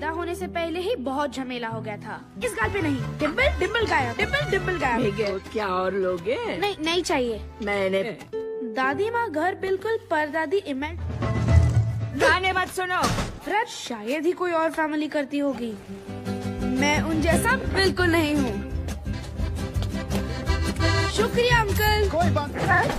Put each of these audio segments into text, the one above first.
पैदा होने से पहले ही बहुत झमेला हो गया था। इस गाल पे नहीं, डिम्पल डिम्पल गायब, डिम्पल डिम्पल गायब। क्या और लोगे? नहीं नहीं चाहिए। मैंने दादी माँ घर बिल्कुल परदादी इमेज। गाने मत सुनो। फ्रेड शायद ही कोई और फैमिली करती होगी। मैं उन जैसा बिल्कुल नहीं हूँ। शुक्रिया अंकल। कोई बात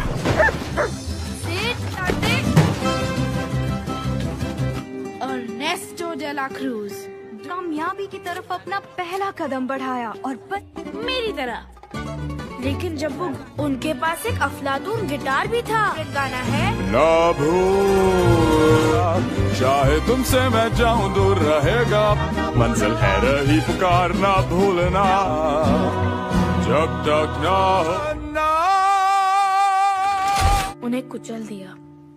अर्नेस्टो डे ला क्रूज कामयाबी की तरफ अपना पहला कदम बढ़ाया और मेरी तरह। लेकिन जब वो उनके पास एक अफलातून गिटार भी था। एक गाना है ना भूलना, चाहे तुमसे मैं जाऊं दूर रहेगा, मंजिल है रही पुकार ना भूलना, जब तक ना हो। उन्हें कुचल दिया।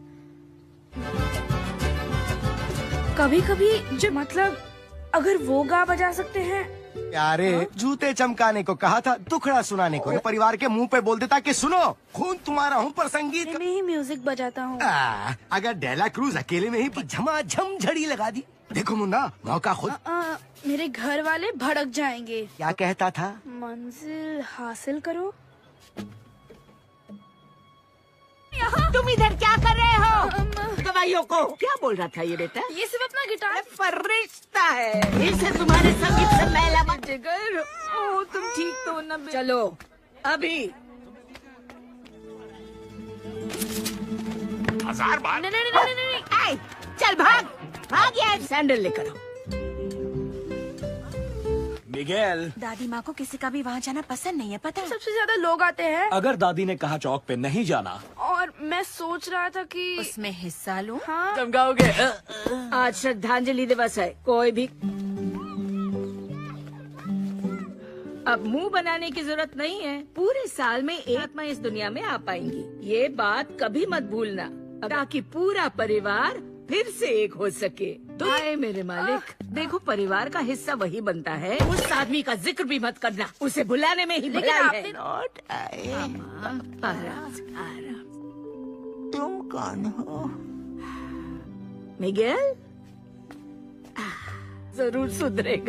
कभी कभी जो मतलब अगर वो गा बजा सकते हैं। यारे जूते चमकाने को कहा था, दुखड़ा सुनाने को। परिवार के मुंह पे बोल देता कि सुनो खून तुम्हारा हूँ पर संगीत मैं ही म्यूजिक बजाता हूँ। अगर डेला क्रूज अकेले में ही झमाझम झड़ी लगा दी। देखो मुन्ना, मौका खुद। मेरे घर वाले भड़क जाएंगे। क्या कहता था? मंजिल हासिल करो। तुम इधर क्या कर रहे हो? दवाइयों को क्या बोल रहा था ये बेटा? ये सिर्फ अपना गिटार फरिश्ता है, इसे तुम्हारे संगीत से मैला मत। जिगर, ओ तुम ठीक तो न? चलो अभी 1000 बार। नहीं, चल भाग यार, सैंडल लेकर आओ। मिगेल, दादी माँ को किसी का भी वहाँ जाना पसंद नहीं है, पता है? सबसे ज्यादा लोग आते हैं। अगर दादी ने कहा चौक पे नहीं जाना, और मैं सोच रहा था कि उसमें हिस्सा लूं। हाँ। तुम गाओगे? आज श्रद्धांजलि दिवस है, कोई भी अब मुंह बनाने की जरूरत नहीं है। पूरे साल में एक आत्मा इस दुनिया में आ पाएंगी, ये बात कभी मत भूलना, ताकि पूरा परिवार फिर से एक हो सके। तो आए मेरे मालिक, देखो परिवार का हिस्सा वही बनता है। उस आदमी का जिक्र भी मत करना, उसे बुलाने में ही भलाई है। लौट आए। आराम। तुम कौन हो? मिगेल जरूर सुधरेगा।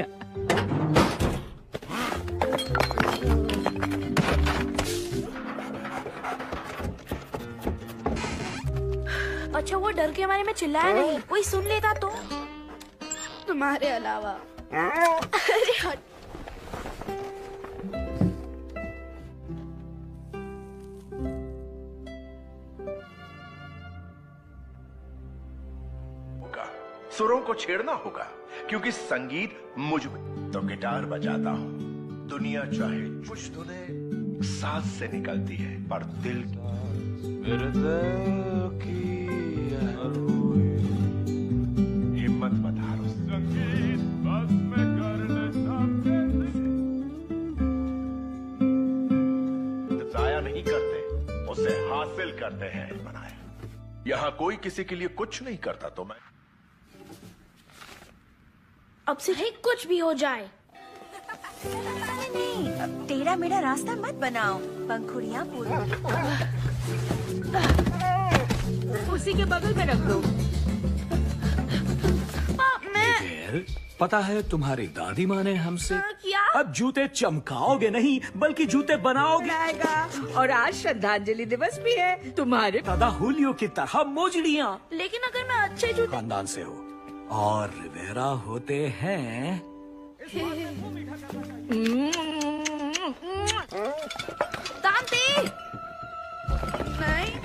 अच्छा वो डर के मारे में चिल्लाया नहीं, कोई सुन लेता तो? तुम्हारे अलावा। अरे हट। सुरों को छेड़ना होगा, क्योंकि संगीत मुझ में। तो गिटार बजाता हूँ, दुनिया चाहे कुछ धुने सांस से निकलती है, पर दिल मेरे दिल की हिम्मत मत हारो। संगीत बस में कर ले सामने। जाया नहीं करते, उसे हासिल करते हैं। बनाए यहाँ कोई किसी के लिए कुछ नहीं करता, तो मैं अब से ही कुछ भी हो जाए। नहीं, टेढ़ा मेढ़ा रास्ता मत बनाओ, पंखुड़ियाँ पूरी। उसी के बगल में रख दो। मिगेल, पता है तुम्हारी दादी माँ ने हमसे क्या? अब जूते चमकाओगे नहीं बल्कि जूते बनाओगे। और आज श्रद्धांजलि दिवस भी है। तुम्हारे दादा हुलियो की तरह मोजड़ियाँ लेकिन अगर मैं अच्छे जूते खानदान से हो और रिवेरा होते हैं। तांती नहीं।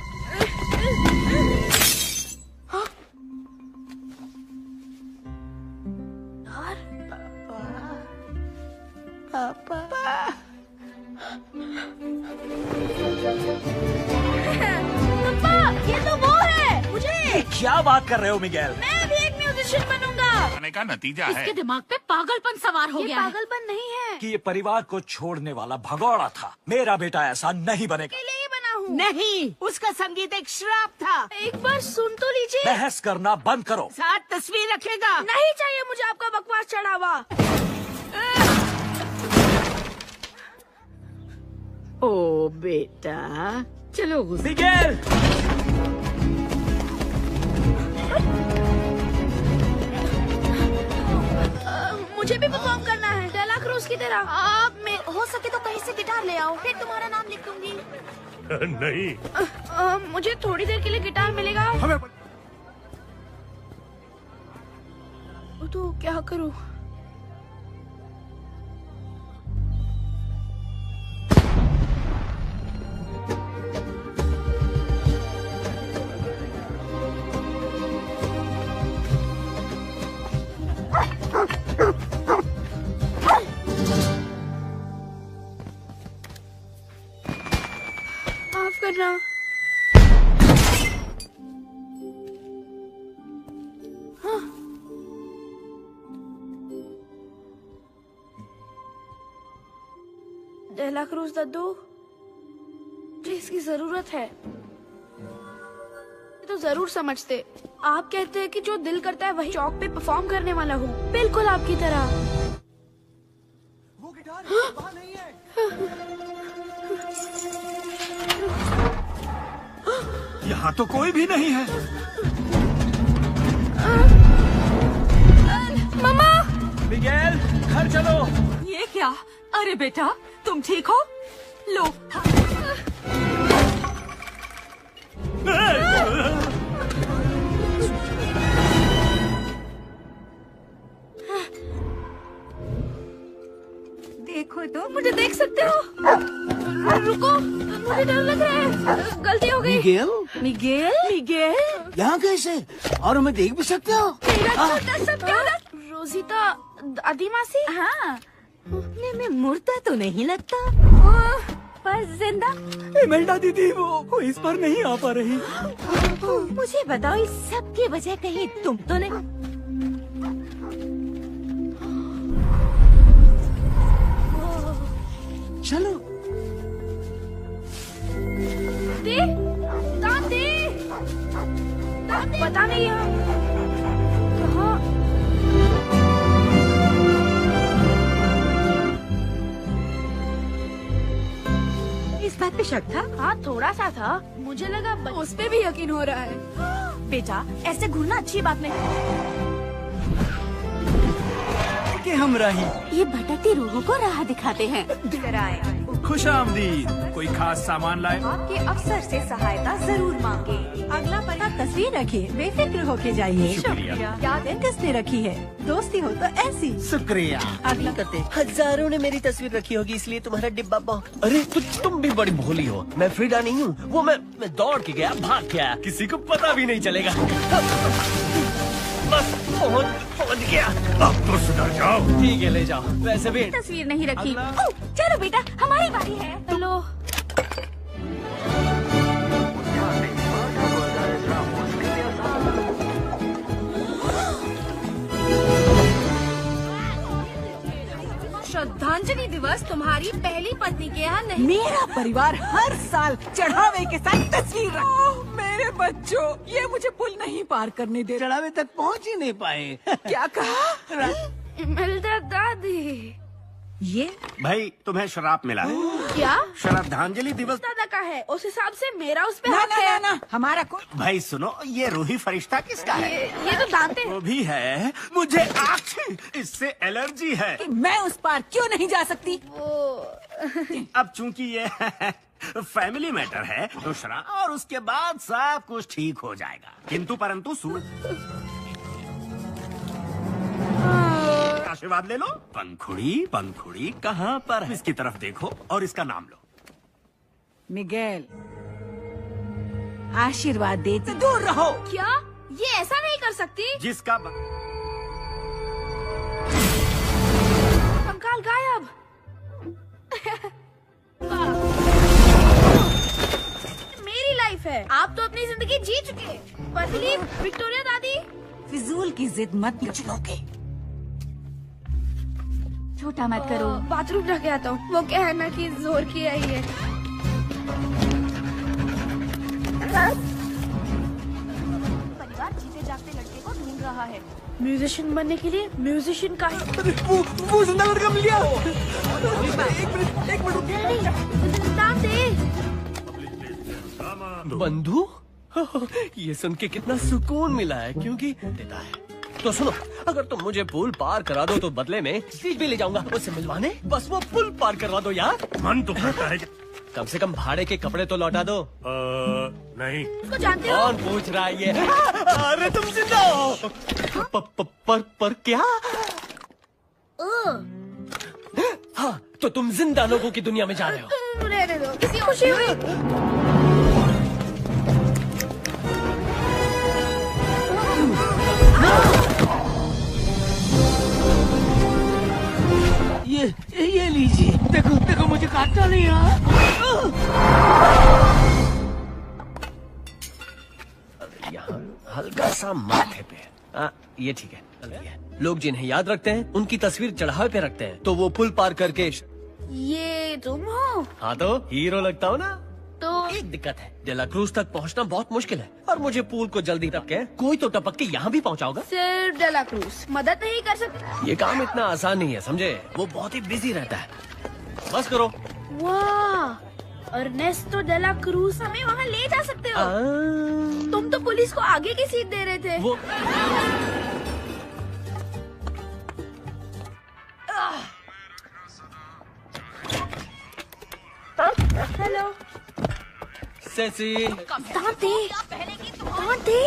पापा ये तो वो है। मुझे क्या बात कर रहे हो मिगेल? मैं भी एक म्यूजिशियन बनूंगा। आने का नतीजा है इसके दिमाग पे पागलपन सवार हो ये गया है। पागलपन नहीं है। कि ये परिवार को छोड़ने वाला भगौड़ा था। मेरा बेटा ऐसा नहीं बनेगा। अकेले ही बना हूँ। नहीं, उसका संगीत एक श्राप था। एक बार सुन तो लीजिए। बहस करना बंद करो। साथ तस्वीर रखेगा। नहीं चाहिए मुझे आपका बकवास चढ़ावा। ओ बेटा, चलो मिगेल, मुझे भी परफॉर्म करना है डेला क्रूज की तरह। आप मैं हो सके तो कहीं से गिटार ले आओ, फिर तुम्हारा नाम लिख दूंगी। नहीं, मुझे थोड़ी देर के लिए गिटार मिलेगा? हमें तो क्या करूं? माफ करना। डेला क्रूज दद्दू, प्लीज की जरूरत है। तो जरूर समझते। आप कहते हैं कि जो दिल करता है वही चौक पे परफॉर्म करने वाला हूँ, बिल्कुल आपकी तरह। वो गिटार वहाँ नहीं है। यहाँ तो कोई भी नहीं है। मम्मा! मिगेल, घर चलो। ये क्या? अरे बेटा, तुम ठीक हो? लो। देखो तो मुझे देख सकते हो? रुको, मुझे डर लग रहा है। गलती हो गई। मिगेल, मिगेल, मिगेल, यहाँ कैसे? और हमें देख भी सकते हो? मेरा छोटा सा प्यारा रोजीता दादी मासी। हाँ, उठने में मुर्दा तो नहीं लगता, पर जिंदा। इमेल्डा दीदी वो इस पर नहीं आ पा रही। मुझे बताओ, इस सब की वजह कहीं तुम तो नहीं? चलो। दे, दान दे, दान दे। पता नहीं है कहाँ। इस बात पे शक था? हाँ, थोड़ा सा था। मुझे लगा उस पे भी यकीन हो रहा है। बेटा, ऐसे घूरना अच्छी बात नहीं। कि हम रही। ये भटकती रूहों को राह दिखाते हैं। खुश आमदीद। कोई खास सामान लाए? आपके अफसर से सहायता जरूर मांगे। अगला पता तस्वीर रखिए, बेफिक्र होके जाइए। शुक्रिया। क्या दिन किसने रखी है? दोस्ती हो तो ऐसी। शुक्रिया। अगला हजारों ने मेरी तस्वीर रखी होगी, इसलिए तुम्हारा डिब्बा बहुत। अरे तुम भी बड़ी भोली हो। मैं फ्रीडा नहीं हूँ। वो मैं दौड़ के गया, भाग के आया, किसी को पता भी नहीं चलेगा। बस पहुँच गया। अब तो सुधर जाओ। ठीक है, ले जाओ। वैसे भी तस्वीर नहीं रखी। अगला। चलो बेटा, हमारी बारी है। हेलो। श्रद्धांजलि दिवस तुम्हारी पहली पत्नी के यहाँ नहीं। मेरा परिवार हर साल चढ़ावे के साथ तस्वीर मेरे बच्चों, ये मुझे पुल नहीं पार करने दे। चढ़ावे तक पहुँच ही नहीं पाए। क्या कहा? इमेल्डा दादी। ये भाई, तुम्हें श्राप मिला है। क्या? श्रद्धांजलि दिवस। दादा का है, उस हिसाब से मेरा उस पे ना हक ना है। ना, हमारा कोई। भाई सुनो, ये रूही फरिश्ता किसका है? ये तो जानते हैं। वो भी है। मुझे आग इससे एलर्जी है। कि मैं उस पार क्यों नहीं जा सकती? अब चूंकि ये फैमिली मैटर है तो श्राप, और उसके बाद सब कुछ ठीक हो जाएगा। किंतु परंतु आशीर्वाद ले लो। पंखुड़ी कहाँ पर है? इसकी तरफ देखो और इसका नाम लो। मिगेल, आशीर्वाद देते दूर रहो। क्या? ये ऐसा नहीं कर सकती। जिसका कंकाल गायब। मेरी लाइफ है, आप तो अपनी जिंदगी जी चुके। पतली विक्टोरिया दादी। फिजूल की जिद मत लोगे। छोटा मत करो। बाथरूम जाके आता हूँ। वो क्या है ना कि जोर की आई है। परिवार जीते जागते लड़के को ढूंढ रहा है। म्यूजिशियन बनने के लिए म्यूजिशियन का वो जिंदा लड़का मिल गया। एक मिनट दान दे। बंधु, ये सुन के कितना सुकून मिला है, क्योंकि देता है। तो सुनो, अगर तुम मुझे पुल पार करा दो तो बदले में चीज भी ले जाऊंगा उससे मिलवाने। बस वो पुल पार करवा दो यार। मन तो करता है। कम से कम भाड़े के कपड़े तो लौटा दो। नहीं। उसको जानते हो? कौन पूछ रहा है ये? अरे तुम जिंदा हो। पर क्या? हाँ, तो तुम जिंदा लोगों की दुनिया में जा रहे हो। रहने दो, किसी खुशी हुई। ये लीजिए। देखो देखो, मुझे काटना नहीं है। यहाँ हल्का सा माथे पे। ये ठीक है। लोग जिन्हें याद रखते हैं उनकी तस्वीर चढ़ावे पे रखते हैं, तो वो पुल पार करके। ये तुम हो? हाँ, तो हीरो लगता हो ना। तो एक दिक्कत है, डेला क्रूज तक पहुँचना बहुत मुश्किल है, और मुझे पूल को जल्दी टपके कोई तो टपक के यहाँ भी पहुँचाओगा। सिर्फ डेला क्रूज मदद नहीं कर सकता। ये काम इतना आसान नहीं है, समझे? वो बहुत ही बिजी रहता है। बस करो। वाह, अर्नेस्टो डेला क्रूज हमें वहाँ ले जा सकते हो। तुम तो पुलिस को आगे की सीट दे रहे थे। वो हेलो सेसी। दांत दे।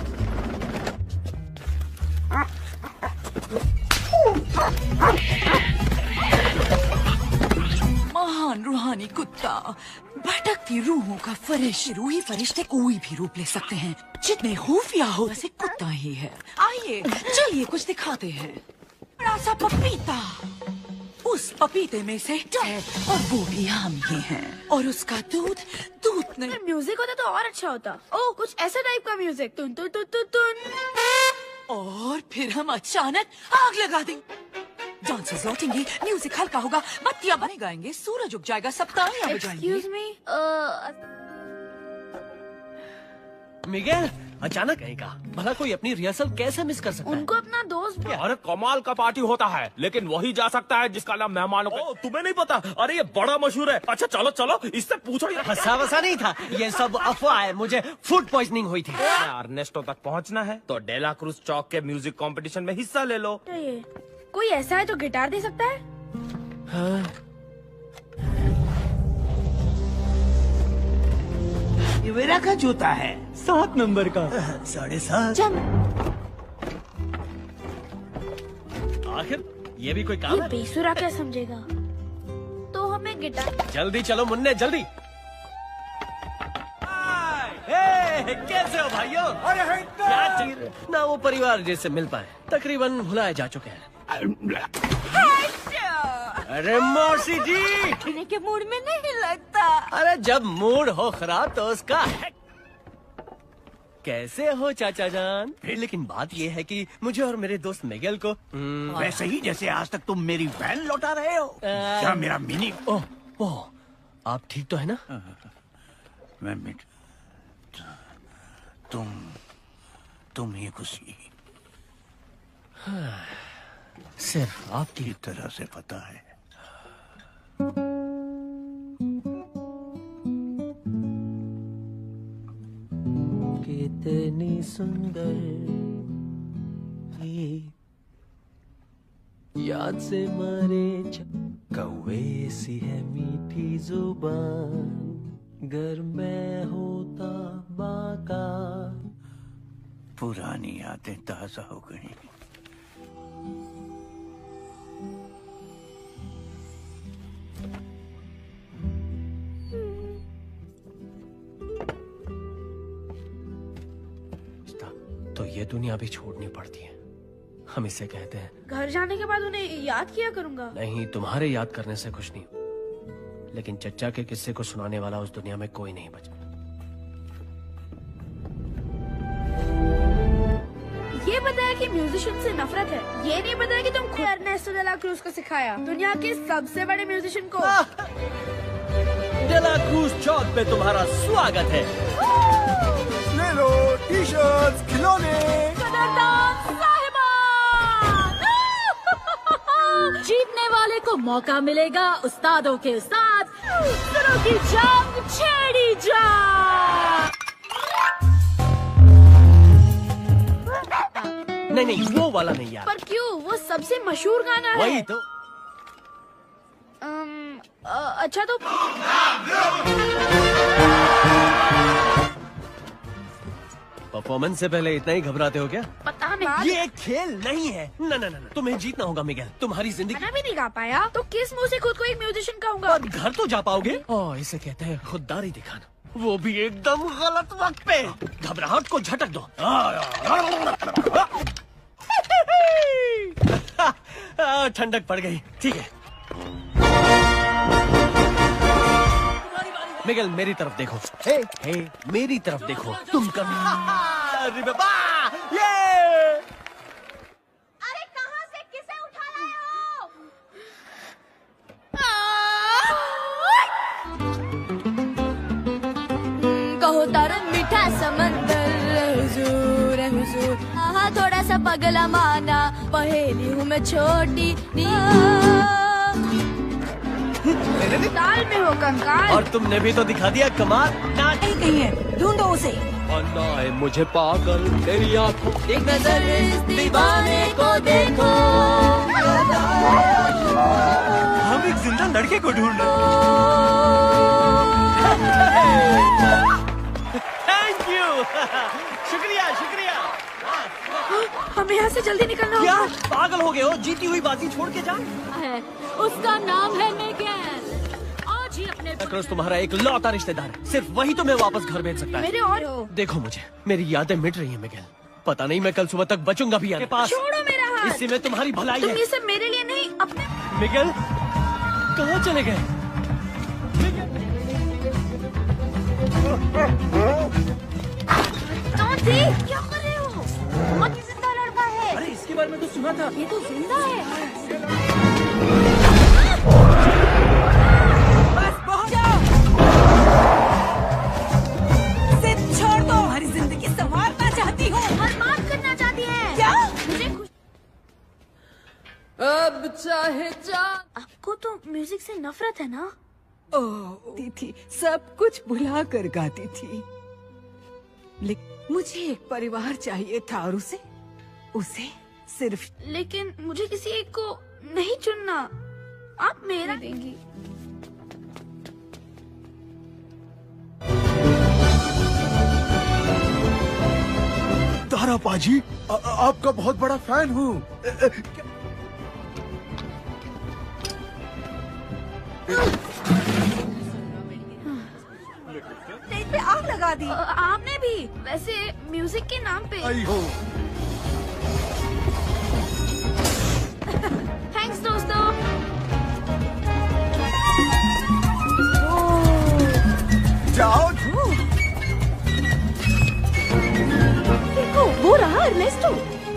महान रूहानी कुत्ता, भटकती रूहों का फरिश्ता। रूही फरिश्ते कोई भी रूप ले सकते हैं, जितने खुफिया हो वैसे कुत्ता ही है। आइए चलिए कुछ दिखाते हैं। बड़ा सा पपीता, उस पपीते में से और वो भी हम ही हैं, और उसका दूध नहीं। म्यूजिक होता तो और अच्छा होता। ओह, कुछ ऐसा टाइप का म्यूजिक। तुन तुन तुन तुन तुन। और फिर हम अचानक आग लगा देंगे। डांसर्स लौटेंगे, म्यूजिक हल्का होगा, बत्तियां बने गाएंगे, सूरज उग जाएगा, सब तालियां बजाएंगे। एक्सक्यूज मी, मिगेल, अचानक कहीं का भला कोई अपनी रिहर्सल कैसे मिस कर सकता है? उनको अपना दोस्त। अरे कमाल का पार्टी होता है, लेकिन वही जा सकता है जिसका नाम मेहमानों को। तुम्हें नहीं पता? अरे ये बड़ा मशहूर है। अच्छा चलो चलो, इससे पूछो। हंसा वसा नहीं था, ये सब अफवाह है। मुझे फूड पॉइजनिंग हुई थी। अर्नेस्टो तक पहुंचना है तो डेला क्रूज चौक के म्यूजिक कंपटीशन में हिस्सा ले लो। कोई ऐसा है जो गिटार दे सकता है? हाँ। ये मेरा का जूता है, 7 नंबर का। 7.5। आखिर ये भी कोई काम ये है? बेसुरा क्या समझेगा? तो हमें गिटार। जल्दी चलो मुन्ने, जल्दी। कैसे हो भाइयों? क्या चाहिए? ना वो परिवार जैसे मिल पाए, तकरीबन भुलाए जा चुके हैं। अरे मौसी जी, खाने के मूड में नहीं लगता। अरे जब मूड हो खराब तो उसका कैसे हो चाचा जान? लेकिन बात ये है कि मुझे और मेरे दोस्त मिगेल को वैसे ही जैसे आज तक तुम मेरी वैन लौटा रहे हो, क्या मेरा मिनी। ओह, आप ठीक तो है ना? मैं मिट तुम ही खुशी। सिर्फ आपकी तरह से पता है। कितनी सुंदर याद से मरे कौवे सी है मीठी जुबान, घर में होता बाका। पुरानी यादें ताजा हो गई। तो ये दुनिया भी छोड़नी पड़ती है, हम इसे कहते हैं। घर जाने के बाद उन्हें याद किया करूंगा। नहीं, तुम्हारे याद करने से कुछ नहीं, लेकिन चच्चा के किस्से को सुनाने वाला उस दुनिया में कोई नहीं बचा। ये बताया कि म्यूजिशियन से नफरत है, ये नहीं बताया कि तुम खुद अर्नेस्टो डेला क्रूज को सिखाया, दुनिया के सबसे बड़े म्यूजिशियन को। डेला क्रूज चौक पे तुम्हारा स्वागत है। ले लो टी-शर्ट्स, खिलौने। जीतने वाले को मौका मिलेगा उस्तादों के उस्ताद सुरों की जंग छेड़ी जा। नहीं नहीं, वो वाला नहीं यार। पर क्यों? वो सबसे मशहूर गाना है। वही तो। अच्छा तो परफॉर्मेंस से पहले इतना ही घबराते हो क्या? पता नहीं। ये एक खेल नहीं है। ना ना ना, तुम्हें जीतना होगा मिगेल। तुम्हारी जिंदगी खाना भी नहीं गा पाया तो किस मुंह से खुद को एक म्यूजिशियन कहूंगा? और घर तो जा पाओगे? ओह, इसे कहते हैं खुददारी दिखाना, वो भी एकदम गलत वक्त पे। घबराहट को झटक दो। ठंडक पड़ गई। ठीक है मिगेल, मेरी तरफ देखो। हे मेरी तरफ देखो। तुम कभी अरे बाबा, ये अरे कहां से किसे उठा लाए हो? कहो तारो मीठा समंदर हुजूर है हुजूर। हाँ थोड़ा सा पगला माना, पहेली हूँ मैं छोटी ताल में हो कंकाल। और तुमने भी तो दिखा दिया कमाल। कहीं है, ढूंढो उसे। अन्ना है मुझे पागल तेरी आंखों। एक नजर इस दीवाने को देखो। हम एक जिंदा लड़के को ढूंढ रहे। Thank you. शुक्रिया शुक्रिया। हमें यहाँ से जल्दी निकलना क्या होगा। पागल हो गए हो? जीती हुई बाजी छोड़ के जाओ। उसका नाम है मिगेल। आज ही अपने एक्रोस तुम्हारा एक लौता रिश्तेदार है, सिर्फ वही तुम्हें वापस घर भेज सकता है। मेरे और देखो मुझे, मेरी यादें मिट रही हैं मिगेल। पता नहीं मैं कल सुबह तक बचूंगा भी आपके पास। छोड़ो मेरा हाथ। इसी में तुम्हारी भलाई तुम है। ये सब मेरे लिए नहीं अपने। मिगेल कहाँ चले गए? कौन थी? क्या कर रहे हो? बहुत जिंदा लड़का है। अरे इसके बारे में तो सुना था। ये तो जिंदा है। बस पहुंच जाओ। सिर्फ छोड़ दो। हमारी जिंदगी संवारना चाहती हो, बर्बाद करना चाहती है। क्या? मुझे कुछ अब चाहे आपको तो म्यूजिक से नफरत है ना? थी सब कुछ भुला कर गाती थी, लेकिन मुझे एक परिवार चाहिए था और उसे सिर्फ। लेकिन मुझे किसी एक को नहीं चुनना। आप मेरा देंगी। तारा पाजी, आपका बहुत बड़ा फैन हूँ। स्टेज पे आग लगा दी। आपने भी। वैसे म्यूजिक के नाम पे। आई हो। थैंक्स दोस्तों। जाओ। देखो वो रहा अर्नेस्टो।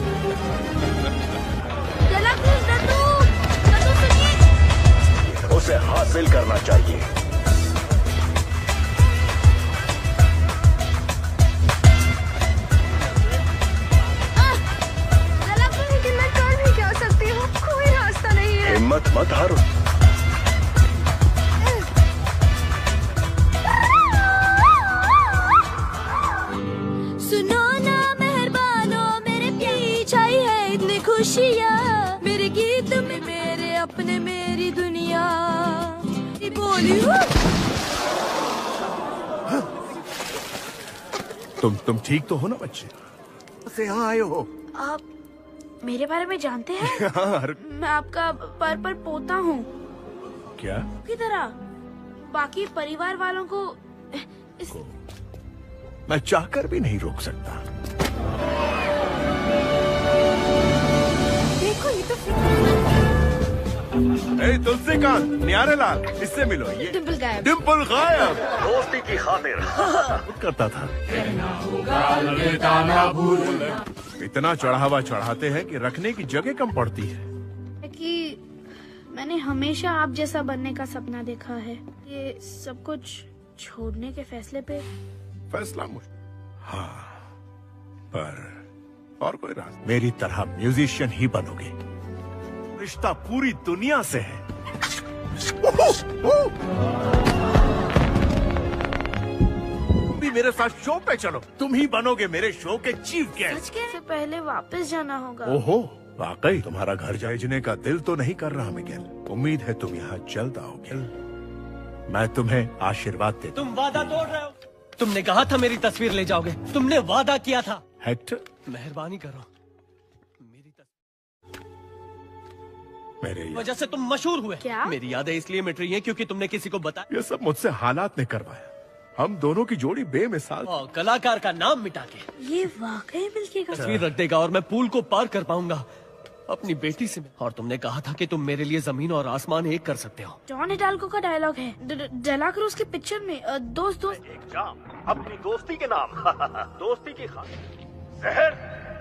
चला प्लीज दद्दू। दद्दू सुनिए। उसे हासिल करना चाहिए। मैं कर भी क्या सकती हूँ? कोई रास्ता नहीं है। हिम्मत मत हारो। सुनो ना मेहरबानो, मेरे पीछे ही है इतनी खुशियाँ। मेरे गीत में मेरे अपने मेरी दुनिया बोली हूँ। तुम ठीक तो हो ना बच्चे? से यहाँ आए हो? आप मेरे बारे में जानते हैं? हाँ। मैं आपका पर पोता हूँ। क्या? की तरह बाकी परिवार वालों को मैं चाहकर भी नहीं रोक सकता। देखो ये तो तुलसीकांत, न्यारेलाल, इससे मिलो। ये डिम्पल गायब। डिम्पल गायब। दोस्ती की खातिर करता था। इतना चढ़ावा चढ़ाते हैं कि रखने की जगह कम पड़ती है। कि मैंने हमेशा आप जैसा बनने का सपना देखा है। ये सब कुछ छोड़ने के फैसले पे फैसला मुश्किल। हाँ, पर और कोई रास्ता? मेरी तरह म्यूजिशियन ही बनोगे। रिश्ता पूरी दुनिया से है। जल्दी मेरे साथ शो पे चलो, तुम ही बनोगे मेरे शो के चीफ गेस्ट। सच के पहले वापस जाना होगा। ओहो, वाकई तुम्हारा घर भेजने का दिल तो नहीं कर रहा मिगेल। उम्मीद है तुम यहाँ जल्द आओगे। मैं तुम्हें आशीर्वाद देता। तुम वादा तोड़ रहे हो। तुमने कहा था मेरी तस्वीर ले जाओगे, तुमने वादा किया था। हेक्टर, मेहरबानी करो, मेरे वजह से तुम मशहूर हुए। क्या? मेरी यादें इसलिए मिट रही हैं क्योंकि तुमने किसी को बताया। ये सब मुझसे हालात ने करवाया। हम दोनों की जोड़ी बेमिसाल। कलाकार का नाम मिटा के ये वाकई मिलके का तस्वीर रख देगा और मैं पूल को पार कर पाऊंगा अपनी बेटी से। और तुमने कहा था कि तुम मेरे लिए जमीन और आसमान एक कर सकते हो। जॉन हिडाल्गो का डायलॉग है डेला क्रूज की पिक्चर में। दोस्त एक जाम अपनी दोस्ती के नाम। दोस्ती की खातिर जहर।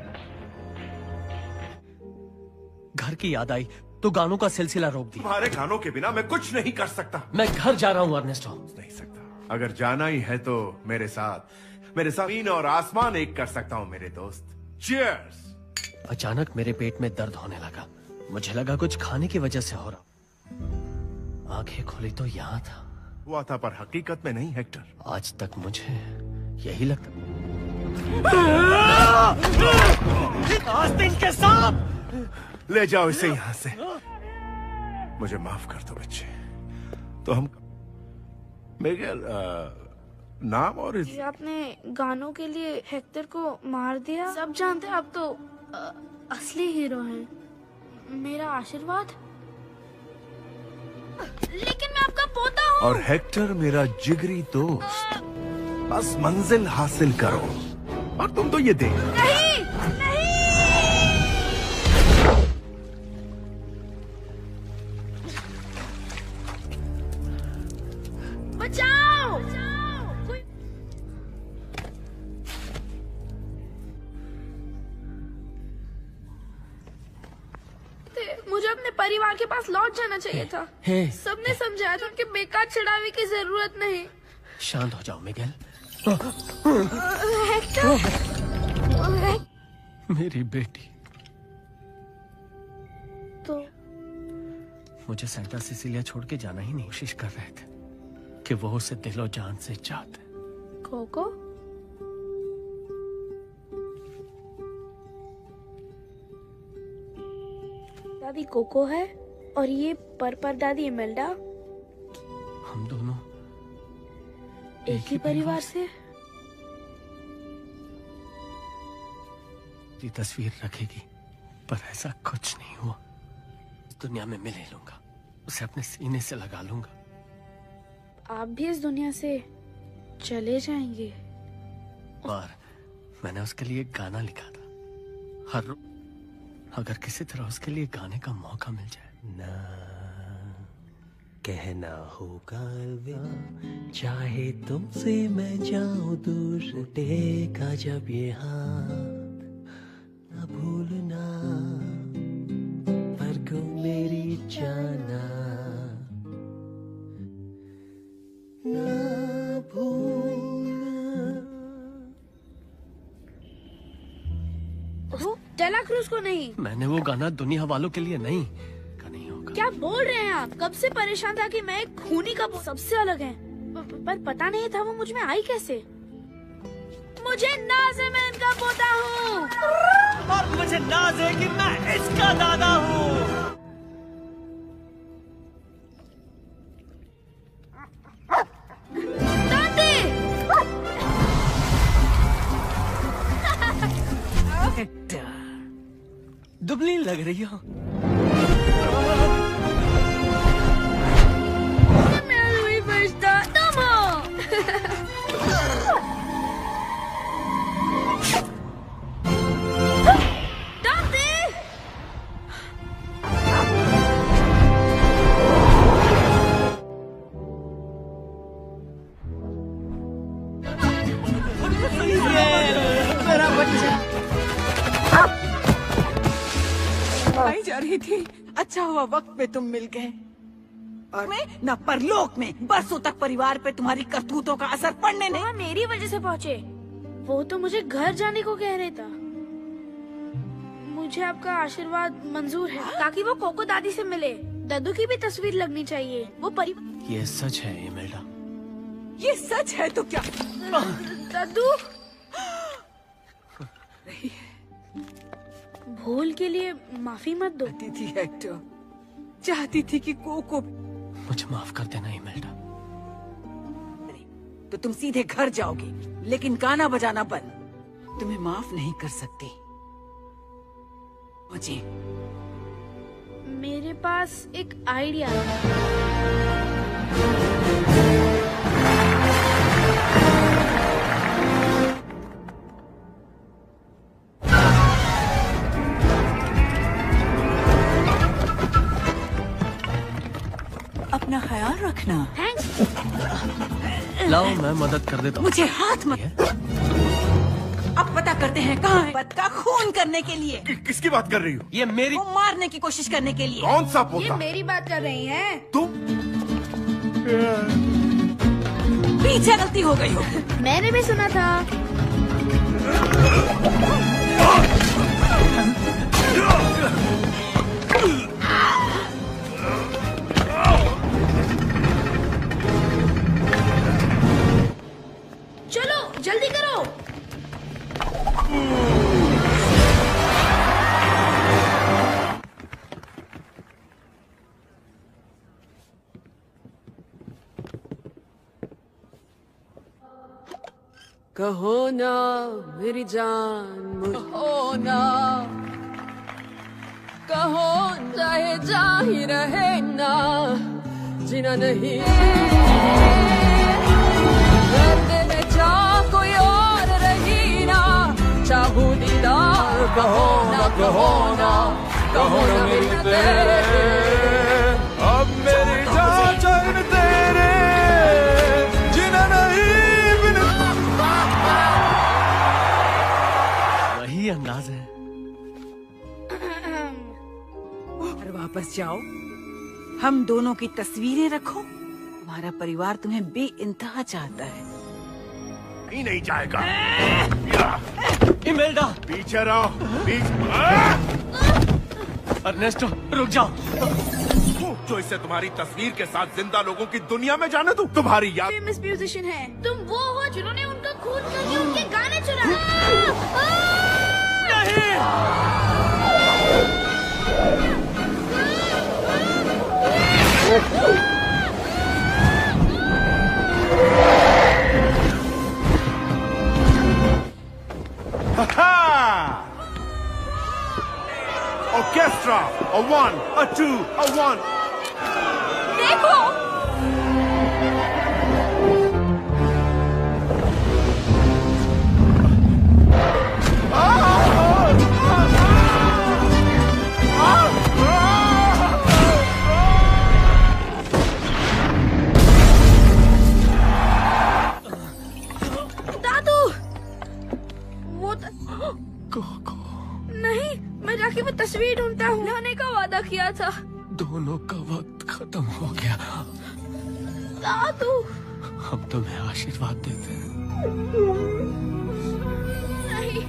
घर की याद आई तो गानों का सिलसिला रोक दिया। तुम्हारे गानों के बिना मैं कुछ नहीं कर सकता। मैं घर जा रहा हूँ अर्नेस्टो। नहीं सकता। अगर जाना ही है तो मेरे साथ जमीन और आसमान एक कर सकता हूँ मेरे दोस्त। चीयर्स। अचानक मेरे पेट में दर्द होने लगा। मुझे लगा कुछ खाने की वजह से हो रहा। आंखें खोली तो यहाँ था। हुआ था पर हकीकत में नहीं हेक्टर। आज तक मुझे यही लगता। आस्तीन के सांप। ले जाओ इसे यहाँ से। मुझे माफ कर दो बच्चे। तो हम मिगेल, नाम और ये आपने गानों के लिए हेक्टर को मार दिया। सब जानते हैं आप तो असली हीरो हैं। मेरा आशीर्वाद। लेकिन मैं आपका पोता हूँ। और हेक्टर मेरा जिगरी दोस्त। बस मंजिल हासिल करो और तुम तो ये देख। नहीं, नहीं। बचाओ। मुझे अपने परिवार के पास लौट जाना चाहिए था। सबने समझाया था कि बेकार चढ़ावे की जरूरत नहीं। शांत हो जाओ मिगेल। मेरी बेटी तो मुझे सेंटा सिसिलिया छोड़ के जाना ही नहीं। कोशिश कर रहे थे कि वो उसे दिलो जान से चाहते। कोको दादी कोको है और ये पर दादी इमेल्डा। हम दोनों एक ही परिवार से। ये तस्वीर रखेगी पर ऐसा कुछ नहीं हुआ। इस दुनिया में मिल लूंगा, उसे अपने सीने से लगा लूंगा। आप भी इस दुनिया से चले जाएंगे। और मैंने उसके लिए एक गाना लिखा था। हर अगर किसी तरह उसके लिए गाने का मौका मिल जाए। ना कहना होगा अलविदा, चाहे तुमसे मैं जाऊं दूर, टेका जब ये हाथ न भूलना, पर क्यों मेरी जाना ना भूलना। डेला क्रूज को नहीं। मैंने वो गाना दुनिया वालों के लिए नहीं। क्या बोल रहे हैं आप? कब से परेशान था कि मैं एक खूनी का सबसे अलग है, पर पता नहीं था वो मुझ में आई कैसे। मुझे नाज है मैं इनका पोता हूँ और मुझे नाज है कि मैं इसका दादा हूँ। दुबली लग रही हो। मेरा बच्चा आई जा रही थी। अच्छा हुआ वक्त पे तुम मिल गए। और मैं न परलोक में बरसों तक परिवार पे तुम्हारी करतूतों का असर पड़ने नहीं। मेरी वजह से पहुँचे। वो तो मुझे घर जाने को कह रहे था। मुझे आपका आशीर्वाद मंजूर है ताकि वो कोको दादी से मिले। दादू की भी तस्वीर लगनी चाहिए। वो परिवार। ये सच है इमेल्डा। ये सच है तो क्या? दादू भूल के लिए माफी मत दो। थी हेक्टर, चाहती थी कि कोको। मुझे माफ कर देना इमेल्डा। तो तुम सीधे घर जाओगी, लेकिन गाना बजाना बंद। तुम्हें माफ नहीं कर सकती मुझे। मेरे पास एक आइडिया है। अपना ख्याल रखना। लाओ मैं मदद कर देता हूँ। मुझे हाथ मत। अब पता करते हैं कहाँ है पत्ता खून करने के लिए। किसकी बात कर रही हो? ये मेरी। वो मारने की कोशिश करने के लिए। कौन सा पोता? ये मेरी बात कर रही हैं। तुम? पीछे गलती हो गई हो। मैंने भी सुना था। चलो जल्दी करो। कहो ना मेरी जान कहो ना, कहो चाहे जा ही रहे ना, जीना नहीं दर्द में जा कोई और रही ना, चाहूं दीदार कहो ना, कहो ना, कहो ना मेरी तेरे। अब मेरी जान चैन तेरे, जीना नहीं बिन। वही अंदाज है। और वापस जाओ, हम दोनों की तस्वीरें रखो। तुम्हारा परिवार तुम्हें बेइंतहा चाहता है। ही नहीं जाएगा। इमेल्डा पीछे रहो। अर्नेस्टो रुक जाओ। जो इसे तुम्हारी तस्वीर के साथ जिंदा लोगों की दुनिया में जाने दूं? तुम्हारी याद। फेमस म्यूजिशियन है। तुम वो हो जिन्होंने उनका खून करके उनके गाने चुराए। Orchestra, a 1, a 2, a 1. देखो दादू, वो नहीं, मैं जाके वो तस्वीर ढूंढता हूँ। लाने का वादा किया था। दोनों का वक्त खत्म हो गया। दादू हम तुम्हें आशीर्वाद देते हैं। नहीं,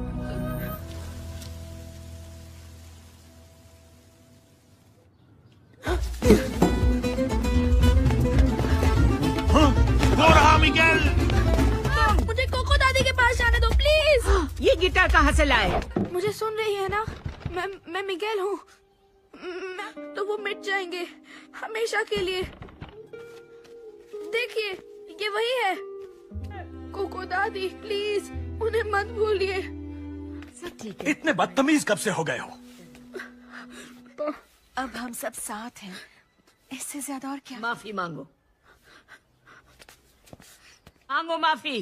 हो रहा मिगेल। मुझे कोको दादी के पास जाने दो प्लीज। ये गिटार कहाँ से लाए? मुझे सुन रही है ना? मैं मिगेल हूँ। तो वो मिट जाएंगे हमेशा के लिए। देखिए ये वही है। कोको दादी प्लीज उन्हें मत भूलिए। सब ठीक है। इतने बदतमीज कब से हो गए हो? अब हम सब साथ हैं, इससे ज्यादा और क्या। माफी मांगो, मांगो माफी।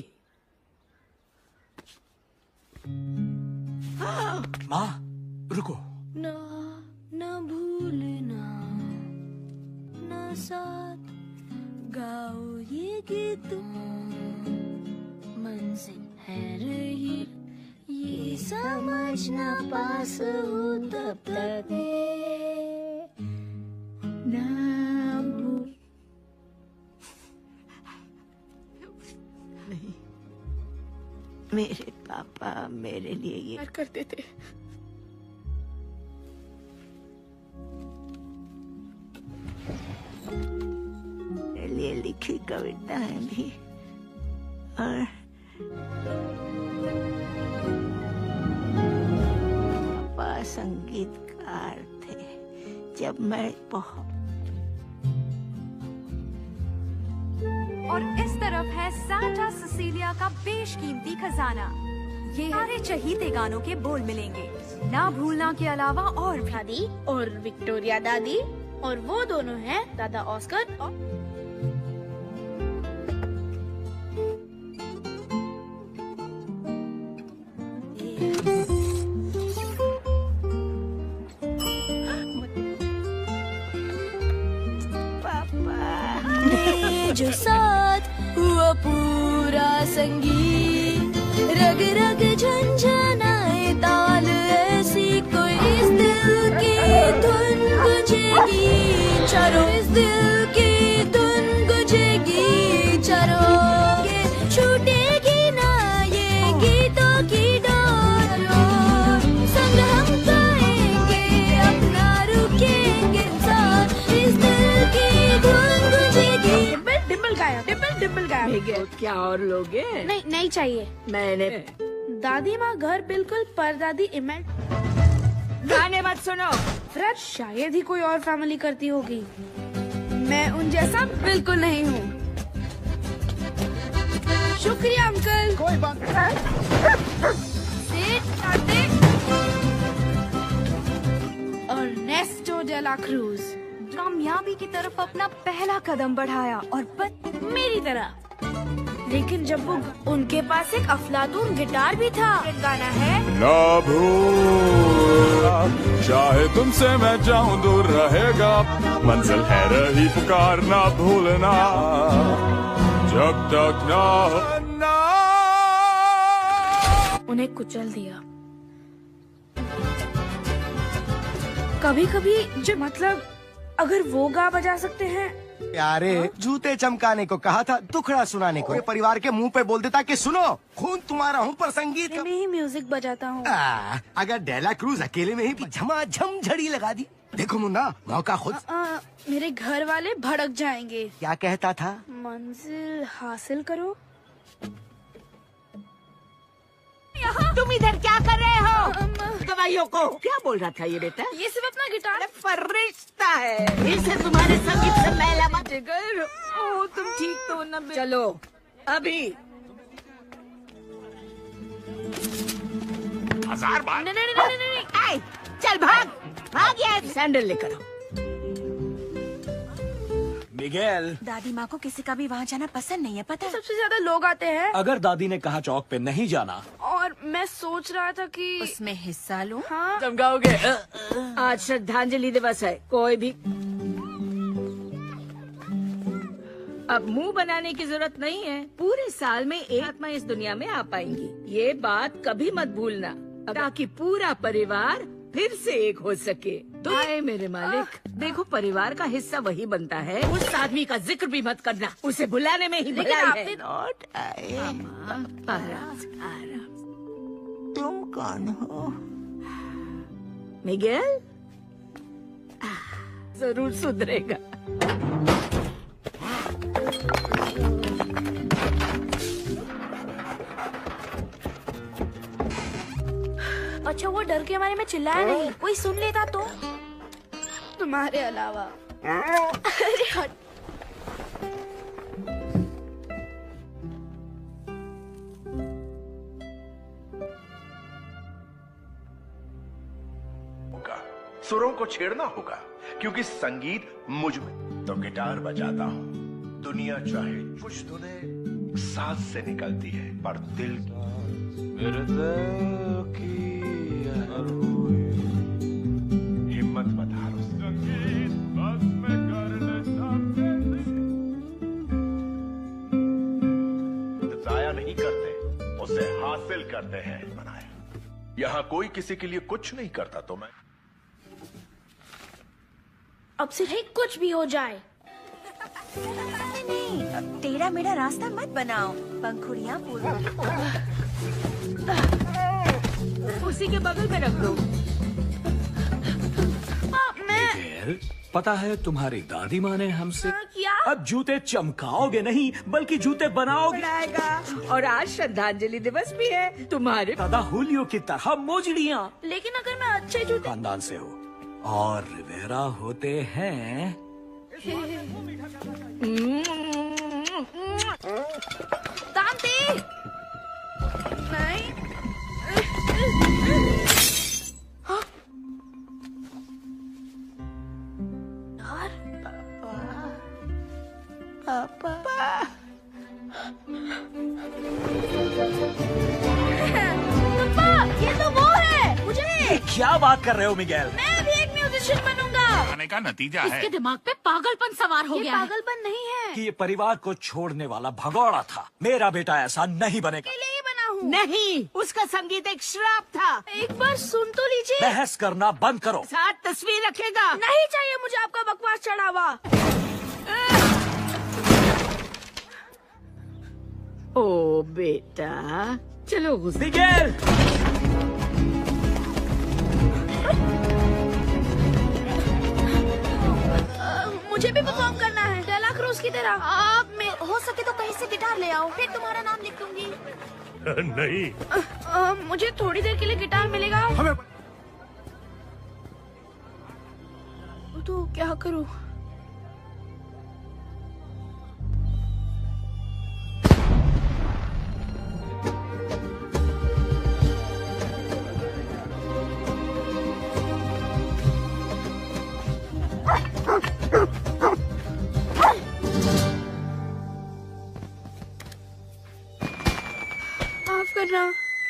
माँ रुको। ना ना भूलना, ना साथ गाओ ये गीत, मंजिल है रही ये समझना, पास हो तब तक ना भूल। नहीं, मेरे पापा मेरे लिए ये प्यार करते थे। मेरे लिए लिखी कविताएं भी और जब मैं बहुत और इस तरफ है सांता सिसिलिया का बेशकीमती खजाना। ये सारे चहीते गानों के बोल मिलेंगे, ना भूलना के अलावा और भी। दादी और विक्टोरिया दादी, और वो दोनों हैं दादा ऑस्कर और जो साथ हुआ पूरा संगीत, रग रग झंझनाए ताल ऐसी कोई इस दिल की धुन गुजेगी चारों, इस दिल की धुन गुजेगी चारों, ये छूटेगी ना ये गीतों की डोर, संग हम गाएंगे अपना रुकेंगे साथ, इस दिल की धुन गुजेगी। डिम्पल गाया। क्या और लोगे? नहीं चाहिए। मैंने दादी माँ घर बिल्कुल परदादी इमेज। गाने मत सुनो। फ्रेड शायद ही कोई और फैमिली करती होगी, मैं उन जैसा बिल्कुल नहीं हूँ। शुक्रिया अंकल। कोई बात अर्नेस्टो डे ला क्रूज कामयाबी की तरफ अपना पहला कदम बढ़ाया और मेरी तरह। लेकिन जब वो उनके पास एक अफलातून गिटार भी था। गाना है ना भूलना, चाहे तुमसे मैं जाऊं दूर रहेगा, मंजिल है रही पुकार ना भूलना, जब तक ना उन्हें कुचल दिया। कभी कभी जो मतलब अगर वो गा बजा सकते हैं। यारे जूते चमकाने को कहा था, दुखड़ा सुनाने को। परिवार के मुंह पे बोल देता कि सुनो खून तुम्हारा हूँ पर संगीत मैं ही म्यूजिक बजाता हूँ। अगर डेला क्रूज अकेले में ही झमाझम झड़ी लगा दी। देखो मुन्ना, मौका खुद। मेरे घर वाले भड़क जाएंगे। क्या कहता था? मंजिल हासिल करो। तुम इधर क्या कर रहे हो? दवाइयों को क्या बोल रहा था ये बेटा? ये सिर्फ अपना गिटार फरिश्ता है, इसे तुम्हारे संगीत से मैला मत। ओ तुम ठीक तो न? चलो अभी 1000 बार। नहीं। चल भाग यार, सैंडल लेकर आओ। मिगेल, दादी माँ को किसी का भी वहाँ जाना पसंद नहीं है, पता है? सबसे ज्यादा लोग आते हैं। अगर दादी ने कहा चौक पे नहीं जाना, और मैं सोच रहा था कि उसमें हिस्सा लूं। हाँ। चमकाओगे। आज श्रद्धांजलि दिवस है, कोई भी अब मुंह बनाने की जरूरत नहीं है। पूरे साल में एक आत्मा इस दुनिया में आ पाएंगी, ये बात कभी मत भूलना, ताकि पूरा परिवार फिर से एक हो सके। तो आए मेरे मालिक, देखो परिवार का हिस्सा वही बनता है। उस आदमी का जिक्र भी मत करना, उसे बुलाने में ही भलाई है। लौट आए। आराम। तुम कौन हो? मिगेल जरूर सुधरेगा। अच्छा वो डर के मारे में चिल्लाया नहीं, कोई सुन लेता तो? तुम्हारे अलावा। अरे हट। सुरों को छेड़ना होगा, क्योंकि संगीत मुझ में। तो गिटार बजाता हूँ, दुनिया चाहे कुछ धुनें सांस से निकलती है, पर दिल मेरे दिल की हिम्मत मत हारो। संगीत बस में जाया नहीं करते, उसे हासिल करते हैं। बनाया यहाँ कोई किसी के लिए कुछ नहीं करता, तो मैं अब से ही कुछ भी हो जाए। नहीं, टेढ़ा मेढ़ा रास्ता मत बनाओ, पंखुड़ियाँ पूरा। उसी के बगल में रख दो। मिगेल, पता है तुम्हारी दादी माँ ने हमसे क्या? अब जूते चमकाओगे नहीं बल्कि जूते बनाओगे। और आज श्रद्धांजलि दिवस भी है। तुम्हारे दादा हुलियो की तरह मोजड़ियाँ। लेकिन अगर मैं अच्छे जूते। खानदान से हो और रिवेरा होते हैं दांती नहीं। पापा ये तो वो है। मुझे क्या बात कर रहे हो मिगेल? मैं भी एक म्यूजिशियन बनूंगा। आने का नतीजा है इसके दिमाग पे पागलपन सवार हो गया है। पागलपन नहीं है कि ये परिवार को छोड़ने वाला भगौड़ा था। मेरा बेटा ऐसा नहीं बनेगा। अकेले ही बना हूँ। नहीं, उसका संगीत एक श्राप था। एक बार सुन तो लीजिए। बहस करना बंद करो। साथ तस्वीर रखेगा। नहीं चाहिए मुझे आपका बकवास चढ़ावा। ओ बेटा, चलो मिगेल! मुझे भी परफॉर्म करना है डेला क्रूज की तरह। आप में हो सके तो कहीं से गिटार ले आओ, फिर तुम्हारा नाम लिख दूंगी। नहीं। मुझे थोड़ी देर के लिए गिटार मिलेगा? हमें तो क्या करूं? माफ करना।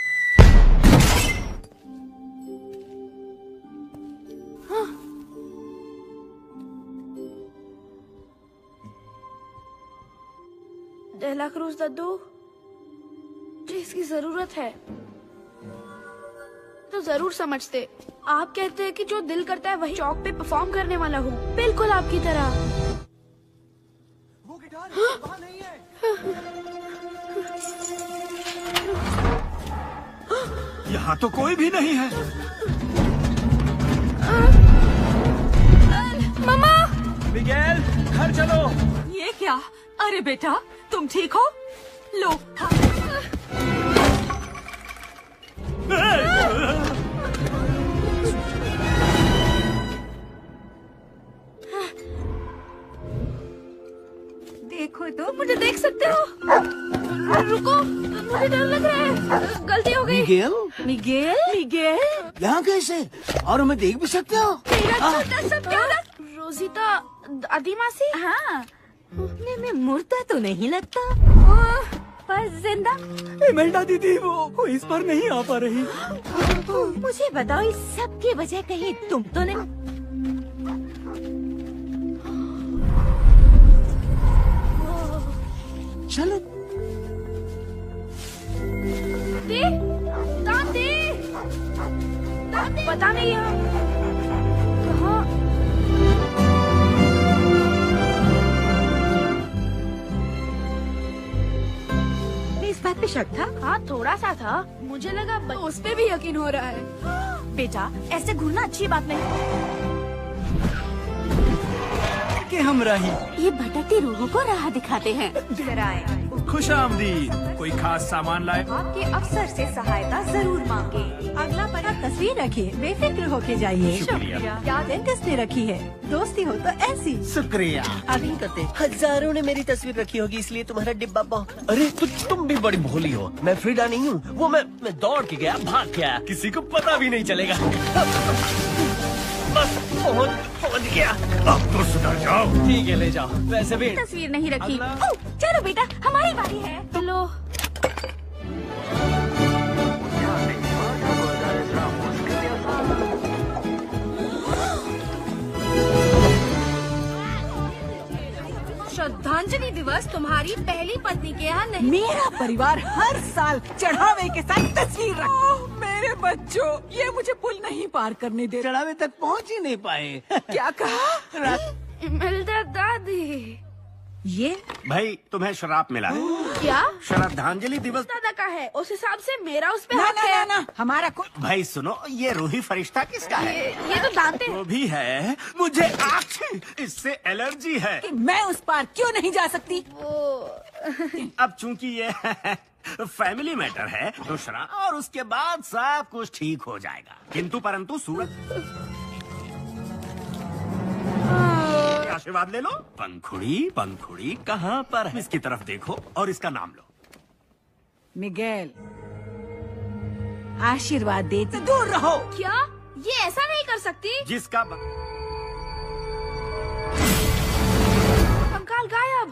डेला क्रूज दद्दू, मुझे इसकी जरूरत है तो जरूर समझते। आप कहते हैं कि जो दिल करता है वही चौक पे परफॉर्म करने वाला हूँ, बिल्कुल आपकी तरह। वो गिटार वहाँ नहीं है। यहाँ तो कोई भी नहीं है। मामा! मिगेल, घर चलो। ये क्या? अरे बेटा, तुम ठीक हो? लो। देखो तो मुझे देख सकते हो। रुको, मुझे डर लग रहा है। गलती हो गई। मिगेल? मिगेल? मिगेल? यहाँ कैसे? और हमें देख भी सकते हो? मेरा छोटा सा प्यारा रोजिता दादी मासी। हाँ, में मुर्दा तो नहीं लगता, पर जिंदा। इमेल्डा दीदी वो इस बार नहीं आ पा रही। मुझे बताओ, इस सब की वजह कहीं तुम तो नहीं? चलो। दादी, पता नहीं यहाँ कहाँ। इस बात पे शक था? हाँ, थोड़ा सा था। मुझे लगा उस पे भी यकीन हो रहा है। बेटा, ऐसे घूरना अच्छी बात नहीं। कि हम रही। ये भटकती रूहों को राह दिखाते हैं। जरा आए। खुश आमदीद। कोई खास सामान लाए? आपके अफसर से सहायता जरूर मांगे। अगला पता तस्वीर रखिए, बेफिक्र होके जाइए। शुक्रिया। क्या डेंटिस्ट ने रखी है? दोस्ती हो तो ऐसी। शुक्रिया। अभी करते। हजारों ने मेरी तस्वीर रखी होगी, इसलिए तुम्हारा डिब्बा बहुत। अरे तुम भी बड़ी भोली हो। मैं फ्रीडा नहीं हूँ। वो मैं दौड़ के गया, भाग के आया, किसी को पता भी नहीं चलेगा। बस पहुंच गया। अब तो सुधर जाओ। ठीक है, ले जाओ। वैसे भी तस्वीर नहीं रखी। चलो बेटा, हमारी बारी है। चलो। श्रद्धांजलि दिवस तुम्हारी पहली पत्नी के यहाँ नहीं। मेरा परिवार हर साल चढ़ावे के साथ तस्वीर रखता। मेरे बच्चों, ये मुझे पुल नहीं पार करने दे। चढ़ावे तक पहुंच ही नहीं पाए। क्या कहा? इमेल्डा दादी, ये भाई तुम्हें श्राप मिला है। क्या? श्रद्धांजलि दिवस दादा का है, उस हिसाब से मेरा उस पे ना हक ना है। ना, हमारा को भाई सुनो, ये रूही फरिश्ता किसका है? ये तो दांते वो भी है। मुझे आग इससे एलर्जी है। कि मैं उस पार क्यों नहीं जा सकती? अब चूंकि ये फैमिली मैटर है तो श्राप और उसके बाद सब कुछ ठीक हो जाएगा। किंतु परंतु सूरज आशीर्वाद ले लो। पंखुड़ी पंखुड़ी कहाँ पर है? इसकी तरफ देखो और इसका नाम लो। मिगेल, आशीर्वाद देते दूर रहो। क्या ये ऐसा नहीं कर सकती? जिसका कंकाल गायब।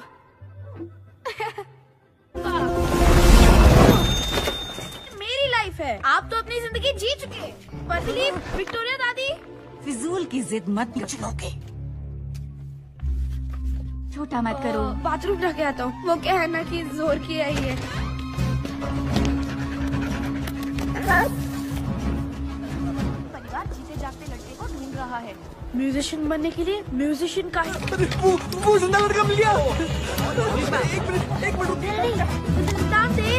मेरी लाइफ है, आप तो अपनी जिंदगी जी चुके। पतली विक्टोरिया दादी, फिजूल की जिद मत चलोगे। छोटा मत करो। बाथरूम जाके आता हूँ। वो क्या है ना कि जोर की आई है। परिवार जीते जागते लड़के को ढूंढ रहा है। म्यूजिशियन बनने के लिए म्यूजिशियन का वो जिंदा लड़का मिल गया। एक मिनट दाम दे।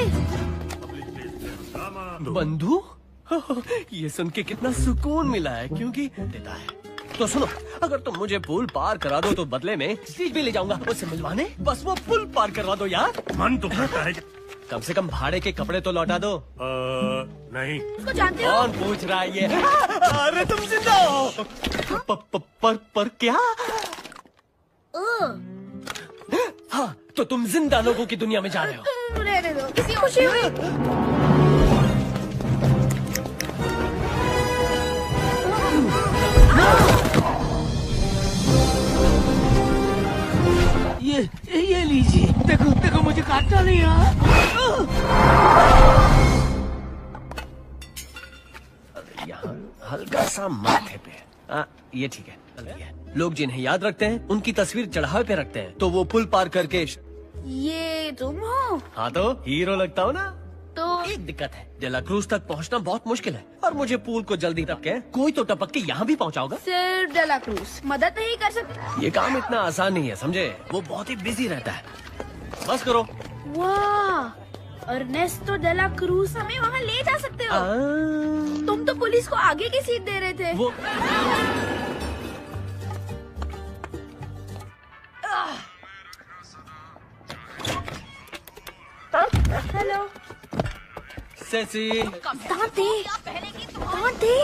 बंधु, ये सुन के कितना सुकून मिला है, क्योंकि देता है। तो सुनो, अगर तुम मुझे पुल पार करा दो तो बदले में स्टेज भी ले जाऊंगा उससे मिलवाने। बस वो पुल पार करवा दो यार। मन तो करता है। कम से कम भाड़े के कपड़े तो लौटा दो। नहीं। उसको जानते हो? कौन पूछ रहा है ये? अरे तुम जिंदा हो। पर क्या? हाँ, तो तुम जिंदा लोगों की दुनिया में जा रहे हो। रहने दो, किसी खुशी हुई। ये लीजिए। देखो देखो, मुझे काटना नहीं है। यहाँ हल्का सा माथे पे। ये ठीक है। लोग जिन्हें याद रखते हैं उनकी तस्वीर चढ़ावे पे रखते हैं, तो वो पुल पार करके। ये तुम हो? हाँ, तो हीरो लगता हो ना। तो एक दिक्कत है, डेला क्रूज तक पहुँचना बहुत मुश्किल है, और मुझे पुल को जल्दी टपके कोई तो टपक के यहाँ भी पहुँचाओगा। सिर्फ डेला क्रूज मदद नहीं कर सकता। ये काम इतना आसान नहीं है, समझे? वो बहुत ही बिजी रहता है। बस करो। वाह, अर्नेस्टो डेला क्रूज हमें वहाँ ले जा सकते हो। तुम तो पुलिस को आगे की सीट दे रहे थे। वो हेलो सेसी। दांत दे, दांत दे।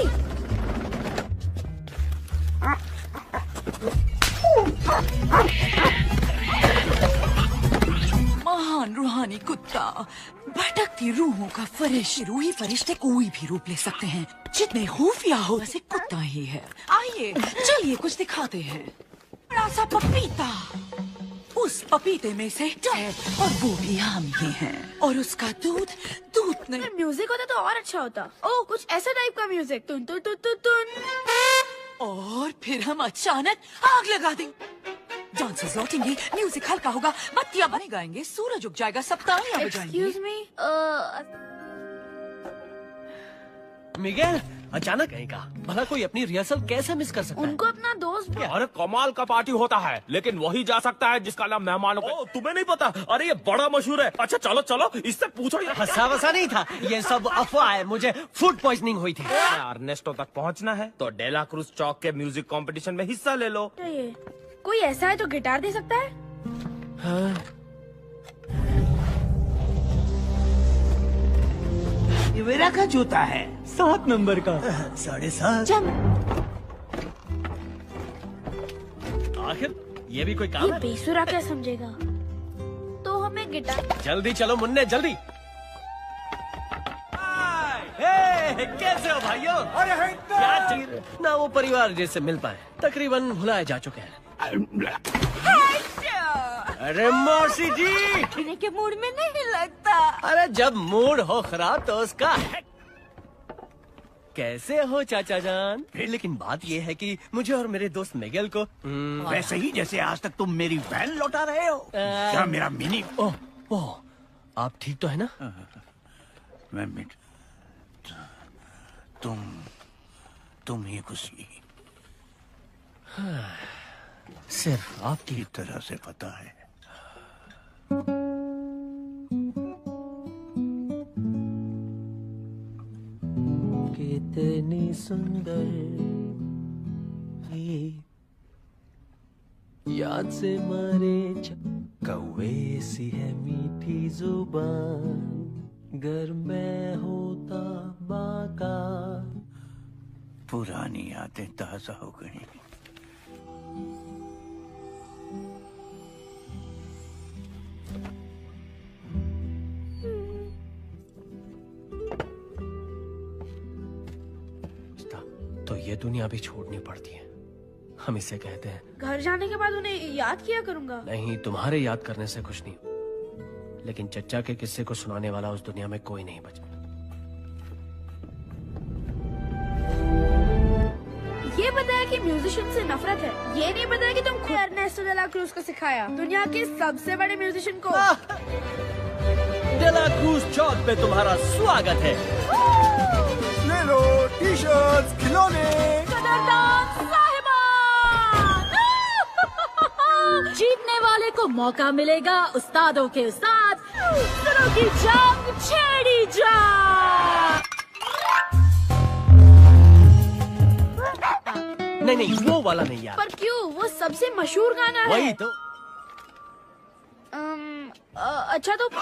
महान रूहानी कुत्ता, भटकती रूहों का फरिश्ता। रूही फरिश्ते कोई भी रूप ले सकते हैं, जितने खुफिया हो वैसे कुत्ता ही है। आइए चलिए कुछ दिखाते हैं। बड़ा सा पपीता, उस पपीते में से है, और वो भी हम ही हैं, और उसका दूध नहीं। म्यूजिक होता तो और अच्छा होता। ओह, कुछ ऐसा टाइप का म्यूजिक। तुन तुन तुन तुन तुन। और फिर हम अचानक आग लगा देंगे। डांसर्स लौटेंगे, म्यूजिक हल्का होगा, बत्तियां बने गाएंगे, सूरज उग जाएगा, सब तालियां बजाएंगे। एक्सक्यूज मी, मिगेल, अचानक कहीं का भला कोई अपनी रिहर्सल कैसे मिस कर सकता है? उनको अपना दोस्त। अरे कमाल का पार्टी होता है, लेकिन वही जा सकता है जिसका नाम मेहमानों को। तुम्हें नहीं पता? अरे ये बड़ा मशहूर है। अच्छा चलो चलो, इससे पूछो। हंसा वसा नहीं था, ये सब अफवाह है। मुझे फूड पॉइजनिंग हुई थी। अर्नेस्टो तक पहुंचना है तो डेला क्रूज चौक के म्यूजिक कंपटीशन में हिस्सा ले लो। कोई ऐसा है जो गिटार दे सकता है? हाँ। ये मेरा का जूता है, 7 नंबर का। 7.5। आखिर ये भी कोई काम है? बेसुरा क्या समझेगा? तो हमें गिटार। जल्दी चलो मुन्ने, जल्दी। हे, कैसे हो भाइयों? क्या चाहिए? ना वो परिवार जैसे मिल पाए, तकरीबन भुलाए जा चुके हैं। अरे मौसी जी, पीने के मूड में नहीं लगता। अरे जब मूड हो खराब तो उसका कैसे हो चाचा जान? लेकिन बात ये है कि मुझे और मेरे दोस्त मिगेल को वैसे ही जैसे आज तक तुम मेरी वैन लौटा रहे हो। क्या मेरा मिनी? ओह, आप ठीक तो है ना? मैं मिट तुम ही खुशी। सिर्फ आपकी तरह से पता है। कितनी सुंदर ये याद से मारे कौवे सी है मीठी जुबान, गर मैं होता बाका। पुरानी यादें ताजा हो गई। ये दुनिया भी छोड़नी पड़ती है। हम इसे कहते हैं घर जाने के बाद उन्हें याद किया करूंगा। नहीं, तुम्हारे याद करने से कुछ नहीं, लेकिन चच्चा के किस्से को सुनाने वाला उस दुनिया में कोई नहीं बचा। ये बताया कि म्यूजिशियन से नफरत है, ये नहीं बताया कि तुम खुद एर्नेस्टो डे ला क्रूज को सिखाया, दुनिया के सबसे बड़े म्यूजिशियन को। डे ला क्रूज चौक पे तुम्हारा स्वागत है। ले लो टी-शर्ट्स, खिलौने। जीतने वाले को मौका मिलेगा उस्तादों के उस्ताद सुरों की जंग छेड़ी जा। नहीं, वो वाला नहीं यार। पर क्यों? वो सबसे मशहूर गाना है। वही तो। अच्छा तो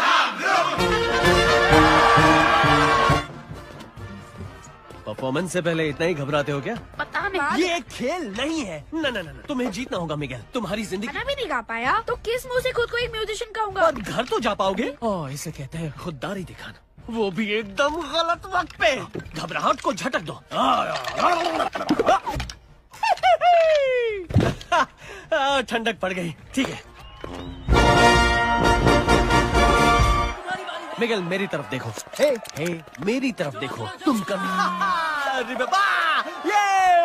परफॉर्मेंस से पहले इतना ही घबराते हो क्या? पता नहीं। ये एक खेल नहीं है। ना ना ना, तुम्हें जीतना होगा मिगेल। तुम्हारी जिंदगी गाना भी नहीं गा पाया तो किस मुंह से खुद को एक म्यूजिशियन कहूंगा? पर घर तो जा पाओगे। ओह, इसे कहते हैं खुददारी दिखाना, वो भी एकदम गलत वक्त पे। घबराहट को झटक दो। ठंडक पड़ गई। ठीक है मिगेल, मेरी तरफ देखो। हे मेरी तरफ देखो। तुम कभी अरे बाबा, ये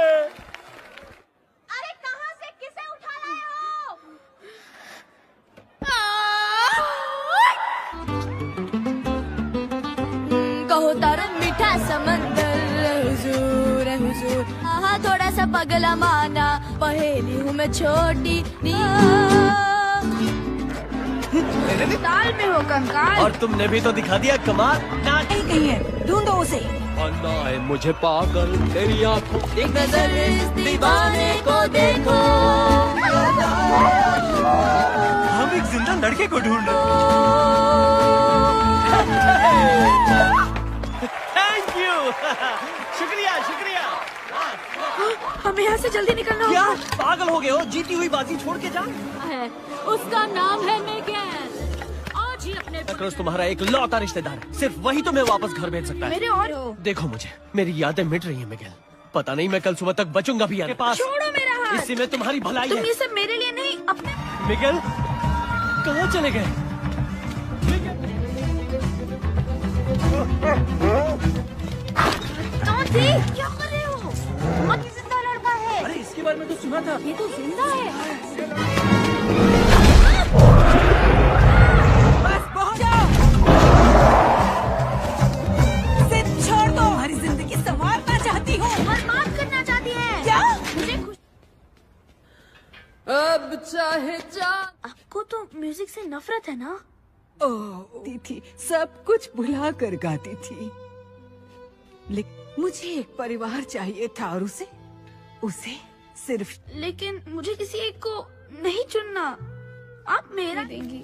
अरे कहाँ से किसे उठा लाए हो? कहो तारा मीठा समंदर हुजूर हुजूर, हाँ थोड़ा सा पगला माना, पहेली हूँ मैं छोटी ताल में हो कंकाल। और तुमने भी तो दिखा दिया कमाल। कहीं है, ढूंढो उसे। अन्ना है मुझे पागल तेरी आंखों। एक नजर इस दीवाने को देखो। हम एक जिंदा लड़के को ढूंढ रहे हैं। Thank you. शुक्रिया शुक्रिया। हमें यहाँ से जल्दी निकलना क्या होगा। पागल हो गए हो? जीती हुई बाजी छोड़ के जा। है उसका नाम है मिगेल। आज ही अपने क्रॉस तुम्हारा एक लौता रिश्तेदार है, सिर्फ वही तुम्हें वापस घर भेज सकता है। मेरे और देखो मुझे, मेरी यादें मिट रही हैं मिगेल। पता नहीं मैं कल सुबह तक बचूंगा भी या नहीं। पास छोड़ो मेरा हाथ। इसी में तुम्हारी भलाई तुम है। ये सब मेरे लिए नहीं अपने। मिगेल कहाँ चले गए? क्या कर रहे हो? बहुत जिंदा लड़का है। अरे इसके बारे में तो सुना था। ये तो जिंदा है। बस पहुंच जाओ। सिर्फ छोड़ दो। हमारी जिंदगी संवारना चाहती हूँ। बर्बाद करना चाहती है। क्या? मुझे खुश। अब चाहे जा। आपको तो म्यूजिक से नफरत है ना? ओह थी, सब कुछ भुला कर गाती थी, लेकिन मुझे एक परिवार चाहिए था और उसे सिर्फ। लेकिन मुझे किसी एक को नहीं चुनना। आप मेरा देंगी।